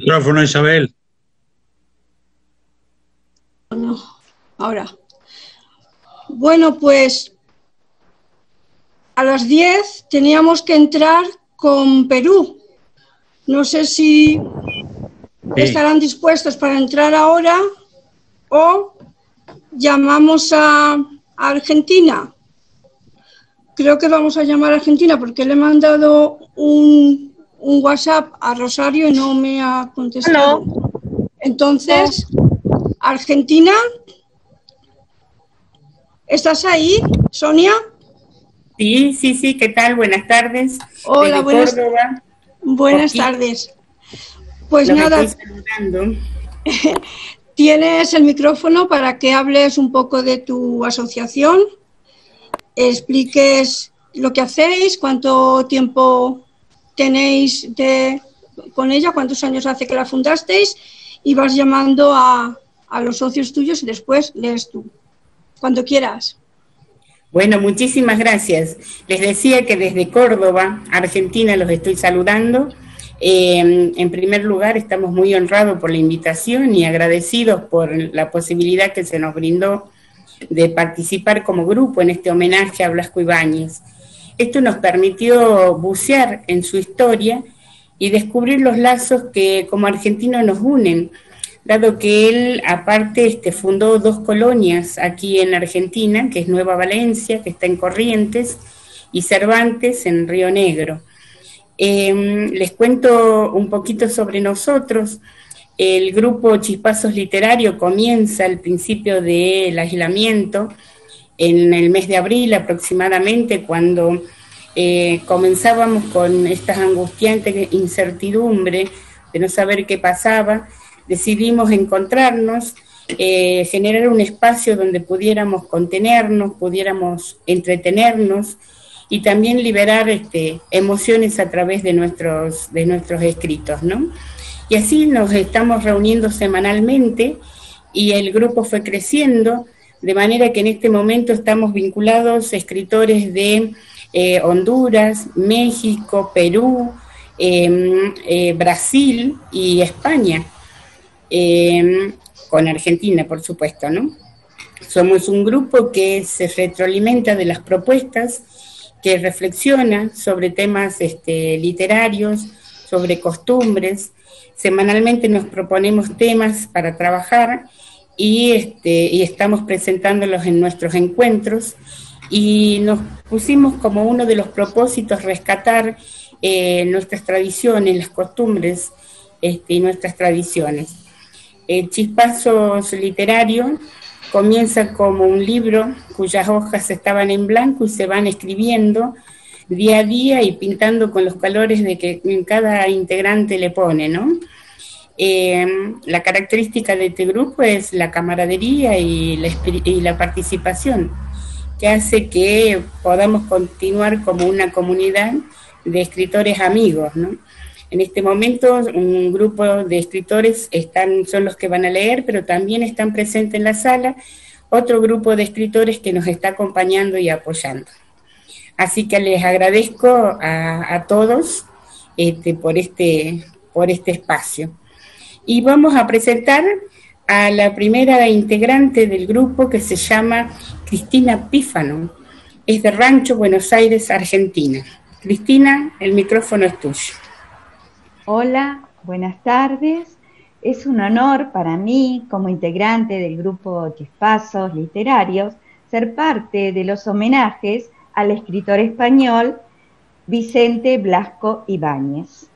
Micrófono, Isabel. No, ahora. Bueno, pues a las diez teníamos que entrar con Perú. No sé si sí. estarán dispuestos para entrar ahora o llamamos a, a Argentina. Creo que vamos a llamar a Argentina porque le he mandado un, un WhatsApp a Rosario y no me ha contestado. Hello. Entonces, Argentina, ¿estás ahí, Sonia? Sí, sí, sí, ¿qué tal? Buenas tardes. Hola, Desde buenas, Córdoba. buenas tardes. Pues Los nada, estoy saludando. Tienes el micrófono para que hables un poco de tu asociación, expliques lo que hacéis, cuánto tiempo tenéis de, con ella, cuántos años hace que la fundasteis, y vas llamando a, a los socios tuyos y después lees tú, cuando quieras. Bueno, muchísimas gracias. Les decía que desde Córdoba, Argentina, los estoy saludando. Eh, en primer lugar, estamos muy honrados por la invitación y agradecidos por la posibilidad que se nos brindó de participar como grupo en este homenaje a Blasco Ibáñez. Esto nos permitió bucear en su historia y descubrir los lazos que como argentinos nos unen, dado que él, aparte, este, fundó dos colonias aquí en Argentina, que es Nueva Valencia, que está en Corrientes, y Cervantes, en Río Negro. Eh, les cuento un poquito sobre nosotros. El grupo Chispazos Literario comienza al principio del aislamiento, en el mes de abril aproximadamente, cuando eh, comenzábamos con esta angustiante incertidumbre de no saber qué pasaba. Decidimos encontrarnos, eh, generar un espacio donde pudiéramos contenernos, pudiéramos entretenernos y también liberar este, emociones a través de nuestros, de nuestros escritos, ¿no? Y así nos estamos reuniendo semanalmente y el grupo fue creciendo, de manera que en este momento estamos vinculados escritores de eh, Honduras, México, Perú, eh, eh, Brasil y España. Eh, con Argentina, por supuesto, ¿no? Somos un grupo que se retroalimenta de las propuestas, que reflexiona sobre temas este, literarios, sobre costumbres. Semanalmente nos proponemos temas para trabajar y, este, y estamos presentándolos en nuestros encuentros, y nos pusimos como uno de los propósitos rescatar eh, nuestras tradiciones, las costumbres este, y nuestras tradiciones. El Chispazos Literario comienza como un libro cuyas hojas estaban en blanco y se van escribiendo día a día y pintando con los colores de que cada integrante le pone, ¿no? Eh, la característica de este grupo es la camaradería y la, y la participación, que hace que podamos continuar como una comunidad de escritores amigos, ¿no? En este momento un grupo de escritores están, son los que van a leer, pero también están presentes en la sala otro grupo de escritores que nos está acompañando y apoyando. Así que les agradezco a, a todos este, por, este, por este espacio. Y vamos a presentar a la primera integrante del grupo, que se llama Cristina Pífano. Es de Rancho, Buenos Aires, Argentina. Cristina, el micrófono es tuyo. Hola, buenas tardes. Es un honor para mí, como integrante del grupo Chispazos Literarios, ser parte de los homenajes al escritor español Vicente Blasco Ibáñez.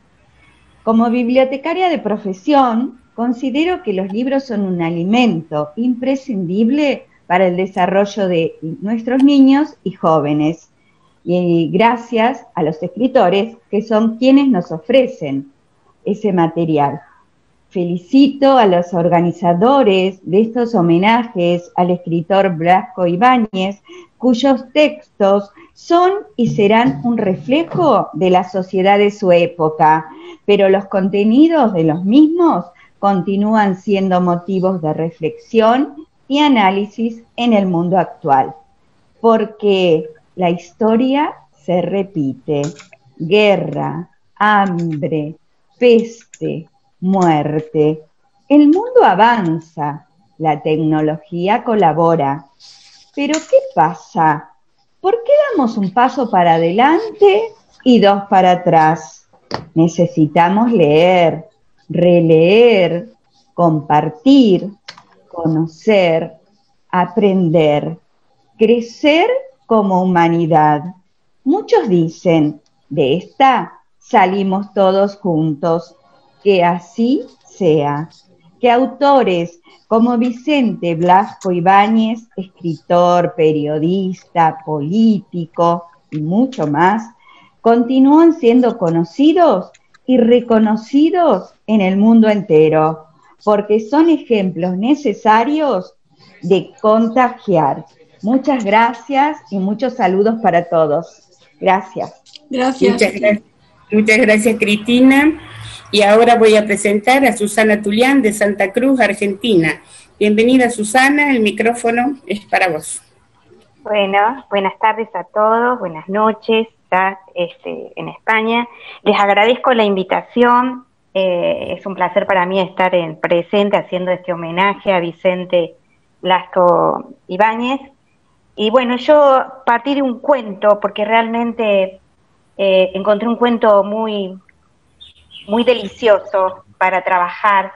Como bibliotecaria de profesión, considero que los libros son un alimento imprescindible para el desarrollo de nuestros niños y jóvenes, y gracias a los escritores que son quienes nos ofrecen ese material. Felicito a los organizadores de estos homenajes al escritor Blasco Ibáñez, cuyos textos son y serán un reflejo de la sociedad de su época, pero los contenidos de los mismos continúan siendo motivos de reflexión y análisis en el mundo actual, porque la historia se repite. Guerra, hambre, peste, muerte. El mundo avanza, la tecnología colabora. Pero ¿qué pasa? ¿Por qué damos un paso para adelante y dos para atrás? Necesitamos leer, releer, compartir, conocer, aprender, crecer como humanidad. Muchos dicen, de esta salimos todos juntos, que así sea. Que autores como Vicente Blasco Ibáñez, escritor, periodista, político y mucho más, continúan siendo conocidos y reconocidos en el mundo entero, porque son ejemplos necesarios de contagiar. Muchas gracias y muchos saludos para todos. Gracias. Gracias. Muchas gracias, muchas gracias, Cristina. Y ahora voy a presentar a Susana Tulián de Santa Cruz, Argentina. Bienvenida, Susana, el micrófono es para vos. Bueno, buenas tardes a todos, buenas noches, ya, este, en España. Les agradezco la invitación, eh, es un placer para mí estar en presente haciendo este homenaje a Vicente Blasco Ibáñez. Y bueno, yo partí de un cuento, porque realmente eh, encontré un cuento muy... muy delicioso para trabajar,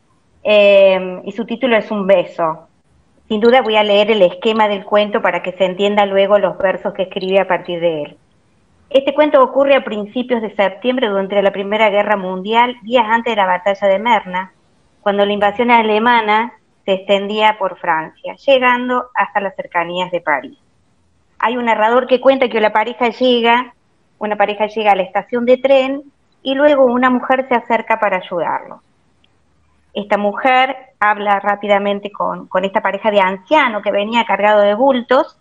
eh, y su título es Un beso. Sin duda voy a leer el esquema del cuento para que se entienda luego los versos que escribí a partir de él. Este cuento ocurre a principios de septiembre durante la Primera Guerra Mundial, días antes de la batalla de Merna, cuando la invasión alemana se extendía por Francia, llegando hasta las cercanías de París. Hay un narrador que cuenta que la pareja llega, una pareja llega a la estación de tren, y luego una mujer se acerca para ayudarlo. Esta mujer habla rápidamente con, con esta pareja de anciano que venía cargado de bultos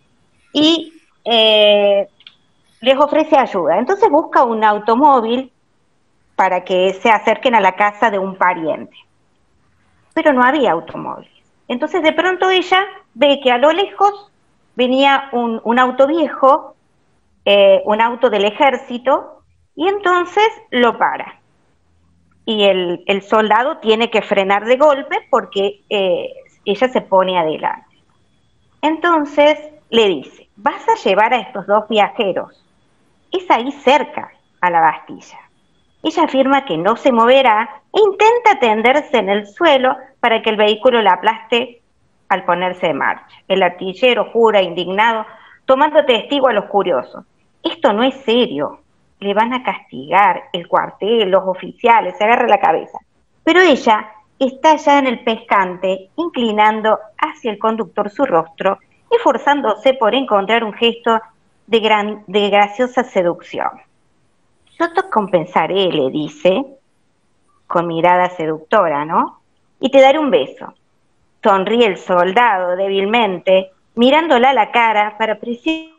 y eh, les ofrece ayuda. Entonces busca un automóvil para que se acerquen a la casa de un pariente. Pero no había automóvil. Entonces de pronto ella ve que a lo lejos venía un, un auto viejo, eh, un auto del ejército, y entonces lo para. Y el, el soldado tiene que frenar de golpe porque eh, ella se pone adelante. Entonces le dice, vas a llevar a estos dos viajeros. Es ahí cerca, a la Bastilla. Ella afirma que no se moverá e intenta tenderse en el suelo para que el vehículo la aplaste al ponerse en marcha. El artillero jura indignado, tomando testigo a los curiosos. Esto no es serio. Le van a castigar, el cuartel, los oficiales, se agarra la cabeza. Pero ella está ya en el pescante, inclinando hacia el conductor su rostro, esforzándose por encontrar un gesto de, gran, de graciosa seducción. Yo te compensaré, le dice, con mirada seductora, ¿no? Y te daré un beso. Sonríe el soldado débilmente, mirándola a la cara para apreciar.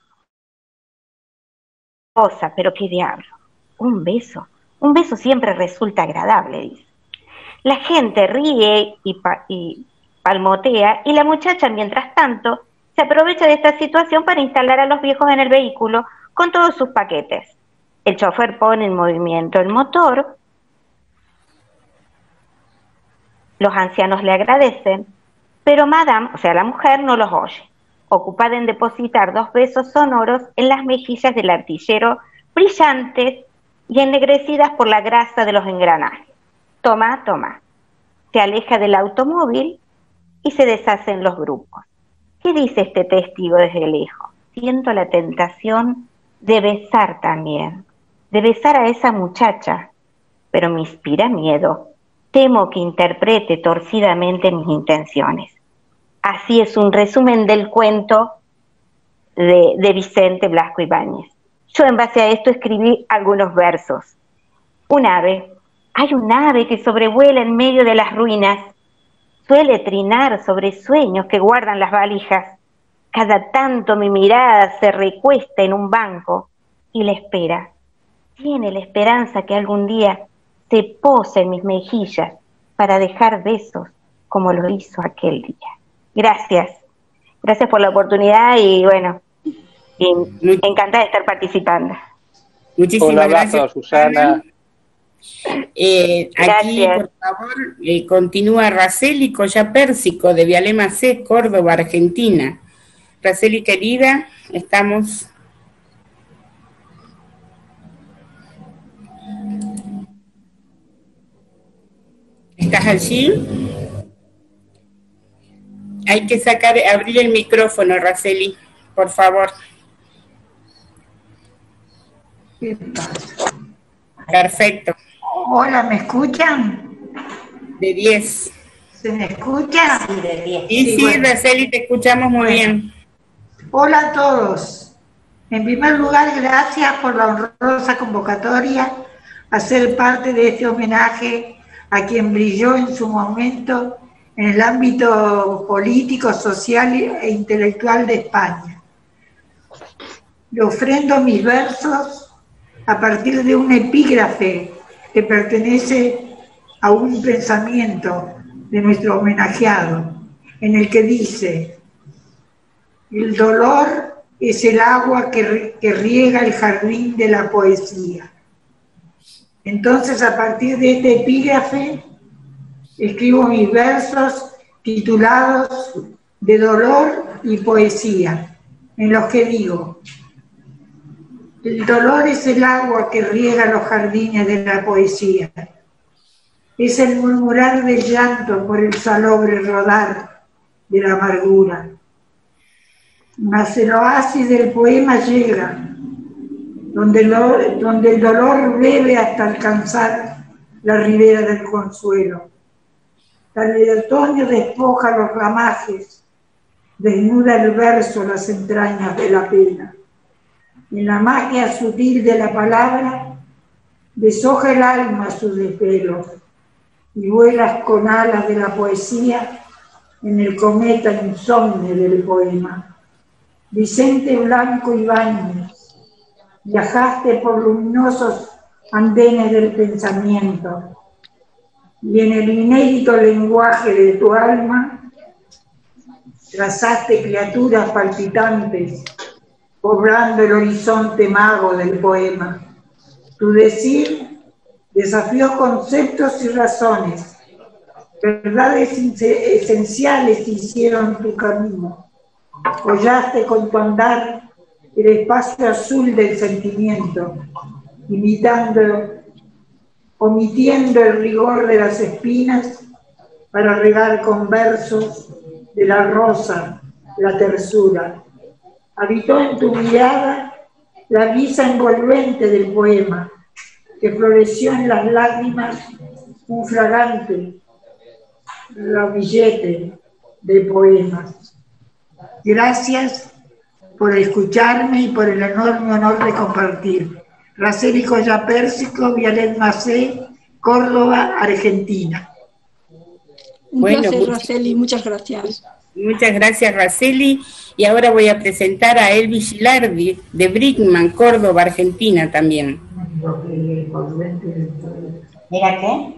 Cosa, pero qué diablo, un beso, un beso siempre resulta agradable, dice. La gente ríe y, pa y palmotea, y la muchacha, mientras tanto, se aprovecha de esta situación para instalar a los viejos en el vehículo con todos sus paquetes. El chofer pone en movimiento el motor, los ancianos le agradecen, pero Madame, o sea, la mujer, no los oye, ocupada en depositar dos besos sonoros en las mejillas del artillero, brillantes y ennegrecidas por la grasa de los engranajes. Toma, toma. Se aleja del automóvil y se deshacen los grupos. ¿Qué dice este testigo desde lejos? Siento la tentación de besar también, de besar a esa muchacha, pero me inspira miedo. Temo que interprete torcidamente mis intenciones. Así es un resumen del cuento de, de Vicente Blasco Ibáñez. Yo en base a esto escribí algunos versos. Un ave, hay un ave que sobrevuela en medio de las ruinas, suele trinar sobre sueños que guardan las valijas. Cada tanto mi mirada se recuesta en un banco y la espera. Tiene la esperanza que algún día se pose en mis mejillas para dejar besos como lo hizo aquel día. Gracias, gracias por la oportunidad y bueno, y encantada de estar participando. Muchísimas Un abrazo, gracias, Susana. Eh, aquí, Gracias. por favor, eh, continúa Raceli Colla Pérsico, de Vialema C, Córdoba, Argentina. Raceli, querida, estamos... ¿Estás allí? Hay que sacar, abrir el micrófono, Raceli, por favor. Perfecto. Hola, ¿me escuchan? De diez. ¿Se me escucha? Sí, de diez. Sí, sí, bueno. Raceli, te escuchamos muy bueno. bien. Hola a todos. En primer lugar, gracias por la honrosa convocatoria a ser parte de este homenaje a quien brilló en su momento en el ámbito político, social e intelectual de España. Le ofrendo mis versos a partir de un epígrafe que pertenece a un pensamiento de nuestro homenajeado, en el que dice: el dolor es el agua que, que riega el jardín de la poesía. Entonces, a partir de este epígrafe, escribo mis versos titulados De dolor y poesía, en los que digo: el dolor es el agua que riega los jardines de la poesía. Es el murmurar del llanto por el salobre rodar de la amargura. Mas el oasis del poema llega, donde, lo, donde el dolor bebe hasta alcanzar la ribera del consuelo. El otoño despoja los ramajes, desnuda el verso las entrañas de la pena. En la magia sutil de la palabra, deshoja el alma su desvelo y vuelas con alas de la poesía en el cometa insomne del poema. Vicente Blanco Ibáñez, viajaste por luminosos andenes del pensamiento y en el inédito lenguaje de tu alma trazaste criaturas palpitantes poblando el horizonte mago del poema. Tu decir desafió conceptos y razones, verdades esenciales hicieron tu camino. Hollaste con tu andar el espacio azul del sentimiento, imitando, omitiendo el rigor de las espinas para regar con versos de la rosa la tersura. Habitó en tu mirada la visa envolvente del poema, que floreció en las lágrimas un fragante ramillete de poemas. Gracias por escucharme y por el enorme honor de compartir. Raceli Colla Pérsico, Vialema C, Córdoba, Argentina. Un Bueno, placer, muchas- Raceli, muchas gracias. Muchas gracias, Raceli. Y ahora voy a presentar a Elvis Gilardi, de Brickman, Córdoba, Argentina también. ¿Mira qué?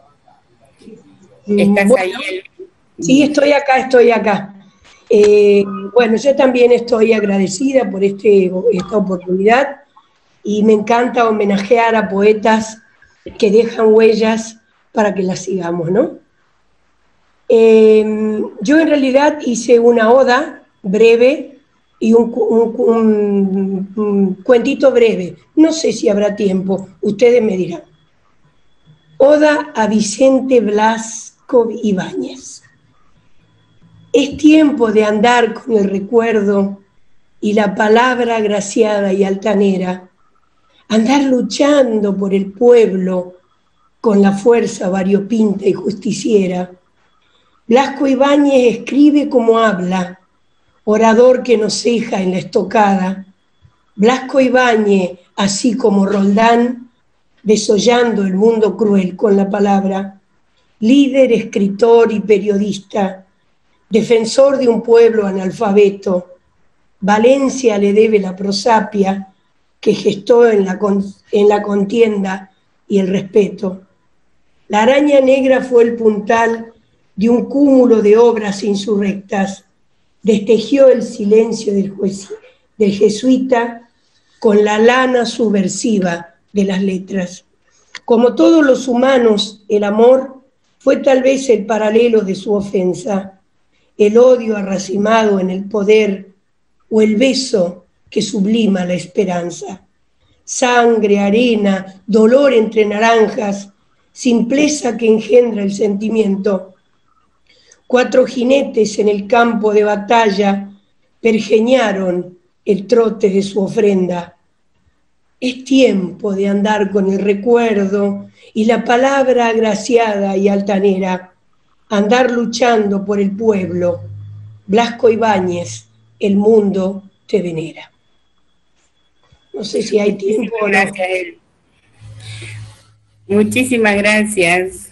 ¿Estás Bueno, ahí, Elvis? Sí, estoy acá, estoy acá. Eh, bueno, yo también estoy agradecida por este, esta oportunidad y me encanta homenajear a poetas que dejan huellas para que las sigamos, ¿no? Eh, yo en realidad hice una oda breve y un, un- un- un cuentito breve. No sé si habrá tiempo, ustedes me dirán. Oda a Vicente Blasco Ibáñez. Es tiempo de andar con el recuerdo y la palabra agraciada y altanera, andar luchando por el pueblo con la fuerza variopinta y justiciera. Blasco Ibáñez escribe como habla, orador que no ceja en la estocada. Blasco Ibáñez, así como Roldán, desollando el mundo cruel con la palabra, líder, escritor y periodista, defensor de un pueblo analfabeto. Valencia le debe la prosapia que gestó en la, con- en la contienda y el respeto. La araña negra fue el puntal de un cúmulo de obras insurrectas, destejió el silencio del, juez- del jesuita con la lana subversiva de las letras. Como todos los humanos, el amor fue tal vez el paralelo de su ofensa, el odio arracimado en el poder o el beso que sublima la esperanza. Sangre, arena, dolor entre naranjas, simpleza que engendra el sentimiento. Cuatro jinetes en el campo de batalla pergeñaron el trote de su ofrenda. Es tiempo de andar con el recuerdo y la palabra agraciada y altanera, andar luchando por el pueblo. Blasco Ibáñez, el mundo te venera. No sé si hay tiempo o no. Gracias, él. Muchísimas gracias.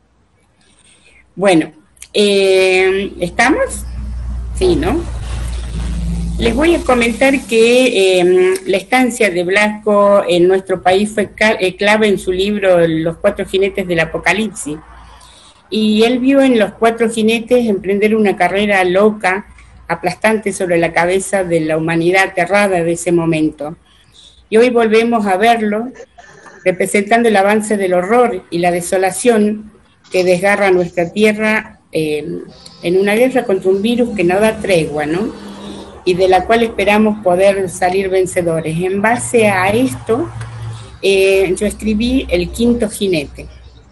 Bueno, eh, ¿estamos? Sí, ¿no? Les voy a comentar que eh, la estancia de Blasco en nuestro país fue clave en su libro Los Cuatro Jinetes del Apocalipsis. Y él vio en los cuatro jinetes emprender una carrera loca, aplastante sobre la cabeza de la humanidad aterrada de ese momento. Y hoy volvemos a verlo, representando el avance del horror y la desolación que desgarra nuestra tierra eh, en una guerra contra un virus que no da tregua, ¿no? Y de la cual esperamos poder salir vencedores. En base a esto, eh, yo escribí El Quinto Jinete.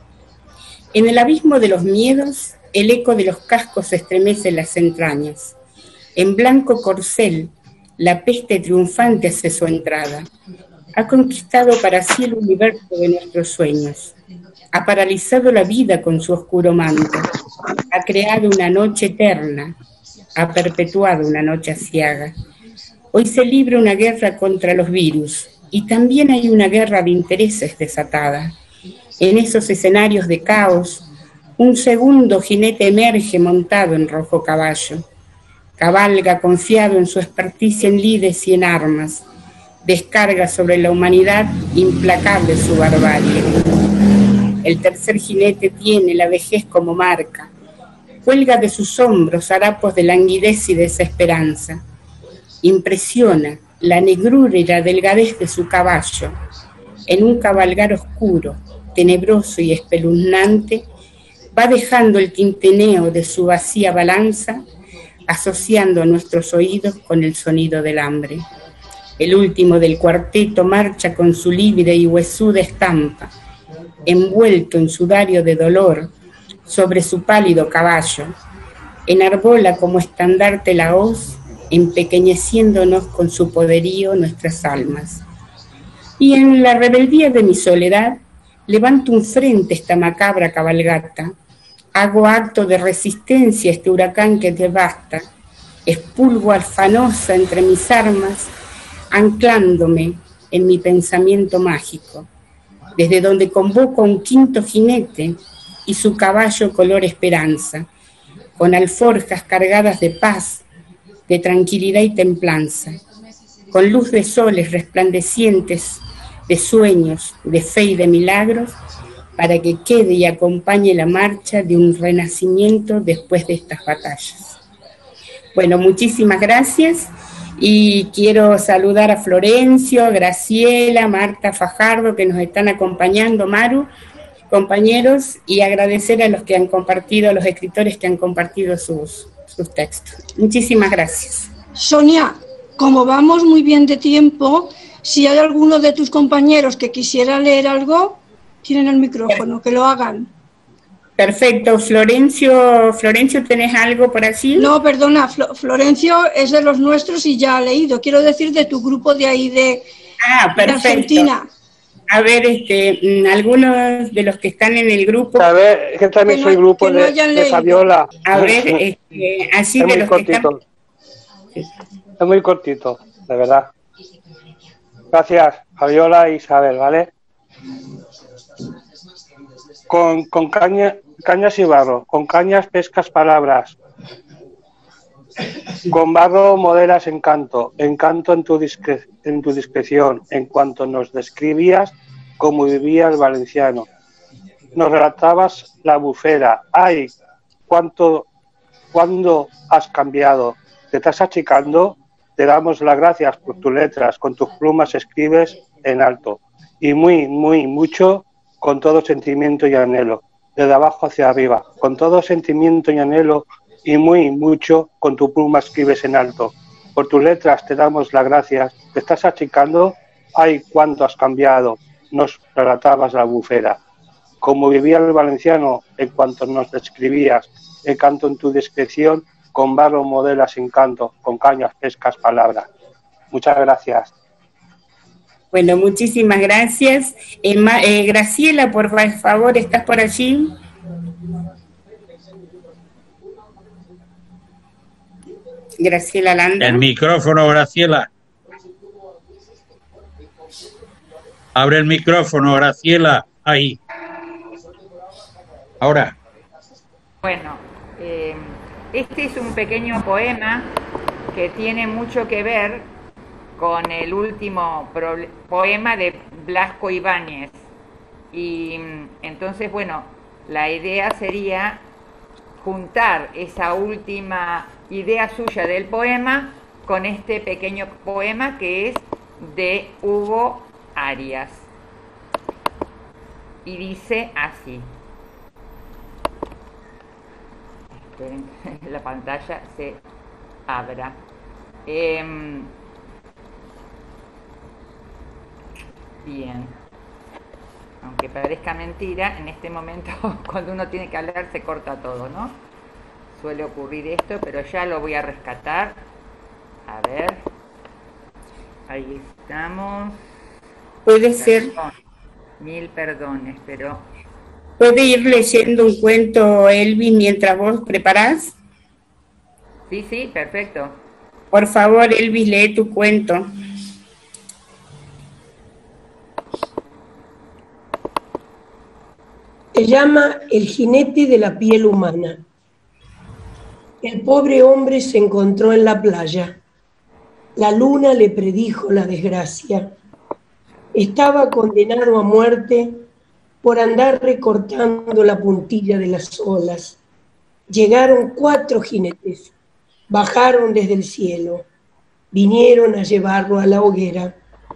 En el abismo de los miedos, el eco de los cascos estremece las entrañas. En blanco corcel, la peste triunfante hace su entrada. Ha conquistado para sí el universo de nuestros sueños. Ha paralizado la vida con su oscuro manto. Ha creado una noche eterna. Ha perpetuado una noche aciaga. Hoy se libra una guerra contra los virus y también hay una guerra de intereses desatada. En esos escenarios de caos, un segundo jinete emerge montado en rojo caballo. Cabalga confiado en su experticia en lides y en armas. Descarga sobre la humanidad implacable su barbarie. El tercer jinete tiene la vejez como marca. Cuelga de sus hombros harapos de languidez y desesperanza. Impresiona la negrura y la delgadez de su caballo. En un cabalgar oscuro, tenebroso y espeluznante, va dejando el tintineo de su vacía balanza, asociando nuestros oídos con el sonido del hambre. El último del cuarteto marcha con su lívida y huesuda estampa, envuelto en sudario de dolor, sobre su pálido caballo, enarbola como estandarte la hoz, empequeñeciéndonos con su poderío nuestras almas. Y en la rebeldía de mi soledad, levanto un frente esta macabra cabalgata, hago acto de resistencia a este huracán que devasta, expulgo afanosa entre mis armas, anclándome en mi pensamiento mágico, desde donde convoco a un quinto jinete y su caballo color esperanza, con alforjas cargadas de paz, de tranquilidad y templanza, con luz de soles resplandecientes, de sueños, de fe y de milagros, para que quede y acompañe la marcha de un renacimiento después de estas batallas. Bueno, muchísimas gracias y quiero saludar a Florencio, Graciela, Marta Fajardo, que nos están acompañando, Maru, compañeros, y agradecer a los que han compartido, a los escritores que han compartido sus, sus textos. Muchísimas gracias. Sonia, como vamos muy bien de tiempo, si hay alguno de tus compañeros que quisiera leer algo, tienen el micrófono, que lo hagan. Perfecto. Florencio, Florencio, ¿tenés algo por allí? No, perdona, Flo, Florencio es de los nuestros y ya ha leído. Quiero decir de tu grupo de ahí de, ah, perfecto. de Argentina. A ver, este, algunos de los que están en el grupo. A ver, que también que soy no, grupo no de, de Fabiola. A ver, este, así es de muy los cortito. Que están... Es muy cortito, de verdad. Gracias, Fabiola e Isabel, ¿vale? Con, con caña, cañas y barro, con cañas pescas palabras, con barro modelas encanto, encanto en tu, discre, en tu discreción, en cuanto nos describías cómo vivía el valenciano. Nos relatabas la bufera. ¡Ay! ¿Cuánto, cuándo has cambiado? ¿Te estás achicando? Te damos las gracias por tus letras. Con tus plumas escribes en alto. Y muy, muy, mucho con todo sentimiento y anhelo, desde abajo hacia arriba, con todo sentimiento y anhelo, y muy mucho con tu pluma escribes en alto. Por tus letras te damos las gracias. ¿Te estás achicando? ¡Ay, cuánto has cambiado! Nos relatabas la bufera. Como vivía el valenciano en cuanto nos describías, el canto en tu descripción, con barro modelas encanto, con cañas pescas palabras. Muchas gracias. Bueno, muchísimas gracias. Eh, Ma, eh, Graciela, por favor, ¿estás por allí? Graciela Landa. El micrófono, Graciela. Abre el micrófono, Graciela. Ahí. Ahora. Bueno, eh, este es un pequeño poema que tiene mucho que ver con el último poema de Blasco Ibáñez. Y entonces, bueno, la idea sería juntar esa última idea suya del poema con este pequeño poema que es de Hugo Arias. Y dice así. Esperen, la pantalla se abra. Eh, bien. Aunque parezca mentira, en este momento cuando uno tiene que hablar se corta todo, ¿no? Suele ocurrir esto, pero ya lo voy a rescatar. A ver. Ahí estamos. Puede ser. Perdón. Mil perdones, pero... ¿Puede ir leyendo un cuento, Elvis, mientras vos preparás? Sí, sí, perfecto. Por favor, Elvis, lee tu cuento. Se llama El jinete de la piel humana. El pobre hombre se encontró en la playa. La luna le predijo la desgracia. Estaba condenado a muerte por andar recortando la puntilla de las olas. Llegaron cuatro jinetes, bajaron desde el cielo, vinieron a llevarlo a la hoguera.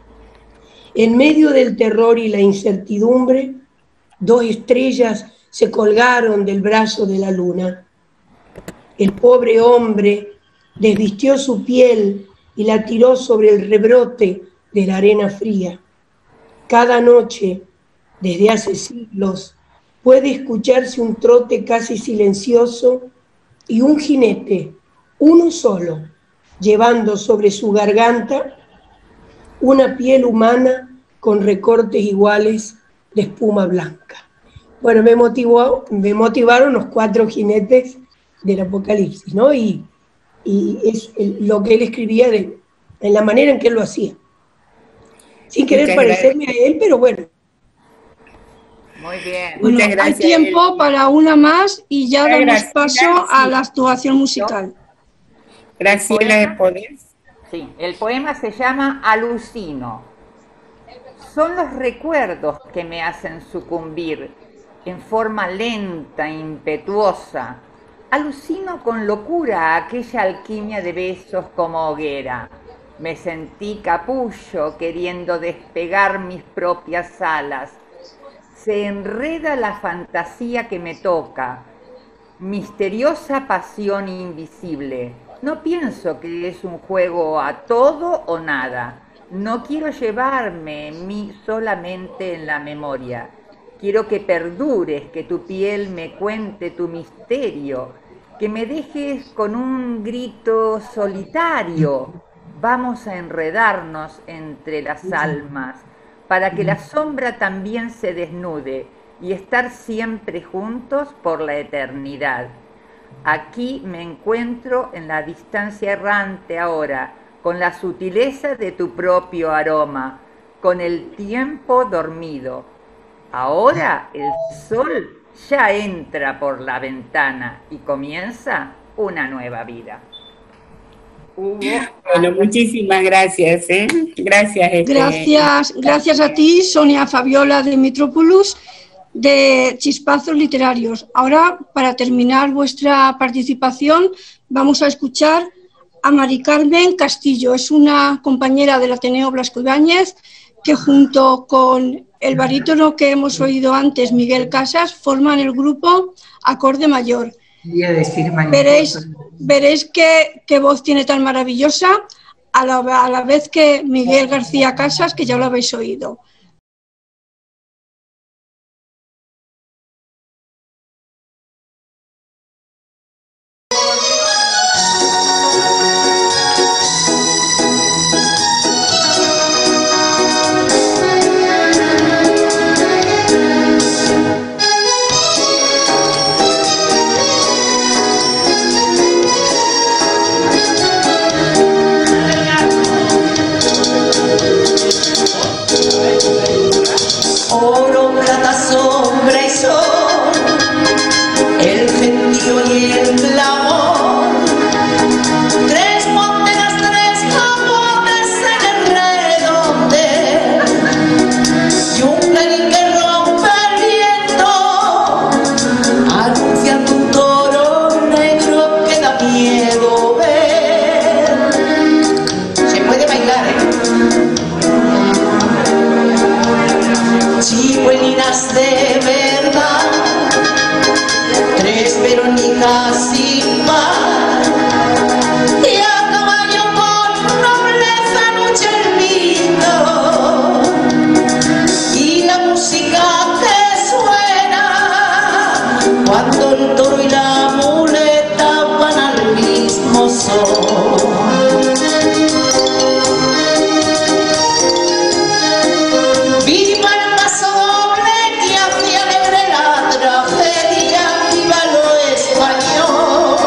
En medio del terror y la incertidumbre, dos estrellas se colgaron del brazo de la luna. El pobre hombre desvistió su piel y la tiró sobre el rebrote de la arena fría. Cada noche, desde hace siglos, puede escucharse un trote casi silencioso y un jinete, uno solo, llevando sobre su garganta una piel humana con recortes iguales de espuma blanca. Bueno, me motivó, me motivaron los cuatro jinetes del Apocalipsis, ¿no? Y, y es el, lo que él escribía de, en la manera en que él lo hacía. Sin querer parecerme a él, pero bueno. Muy bien. Bueno, Muchas gracias, hay tiempo Elvis. para una más y ya damos Gracias, paso gracias. a la actuación musical. Graciela, sí, el poema se llama Alucino. Son los recuerdos que me hacen sucumbir en forma lenta, impetuosa. Alucino con locura aquella alquimia de besos como hoguera. Me sentí capullo queriendo despegar mis propias alas. Se enreda la fantasía que me toca, misteriosa pasión invisible. No pienso que es un juego a todo o nada. No quiero llevarme en mí solamente en la memoria. Quiero que perdures, que tu piel me cuente tu misterio, que me dejes con un grito solitario. Vamos a enredarnos entre las almas, para que la sombra también se desnude y estar siempre juntos por la eternidad. Aquí me encuentro en la distancia errante ahora, con la sutileza de tu propio aroma, con el tiempo dormido. Ahora el sol ya entra por la ventana y comienza una nueva vida. Hugo. Bueno, muchísimas gracias, ¿eh? Gracias. Este, Gracias, gracias a ti, Sonia Fabiola de Mitropoulos, de Chispazos Literarios. Ahora, para terminar vuestra participación, vamos a escuchar a Mari Carmen Castillo. Es una compañera del Ateneo Blasco Ibáñez que junto con el barítono que hemos oído antes, Miguel Casas, forman el grupo Acorde Mayor. Decir veréis veréis qué, qué voz tiene tan maravillosa, a la, a la vez que Miguel García Casas, que ya lo habéis oído. Oro, plata, sombra y sol, el gentío y el clamor, tres monteras, tres jamones en el redondel, y un clarín que rompe el viento, anunciando un toro negro que da miedo ver. Se puede bailar, ¿eh? Chihuelinas de verdad, tres Verónicas sin par, y a caballo con nobleza lucha el vino, y la música que suena cuando el toro y la muleta van al mismo son. ¡Viva el paso doble que hace alegre la tragedia! ¡Viva lo español!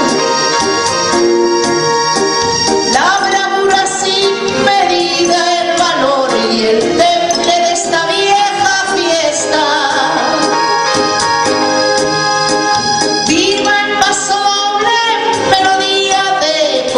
La bravura sin medida, el valor y el temple de esta vieja fiesta. ¡Viva el paso doble, melodía de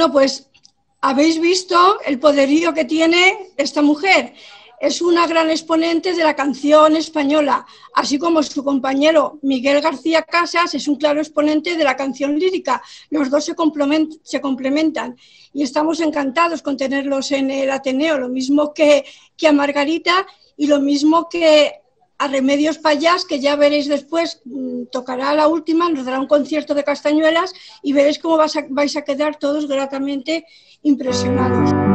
Bueno, pues habéis visto el poderío que tiene esta mujer. Es una gran exponente de la canción española, así como su compañero Miguel García Casas es un claro exponente de la canción lírica. Los dos se complementan, se complementan y estamos encantados con tenerlos en el Ateneo, lo mismo que, que a Margarita y lo mismo que a Remedios Payás, que ya veréis después, tocará la última, nos dará un concierto de castañuelas y veréis cómo vais a, vais a quedar todos gratamente impresionados.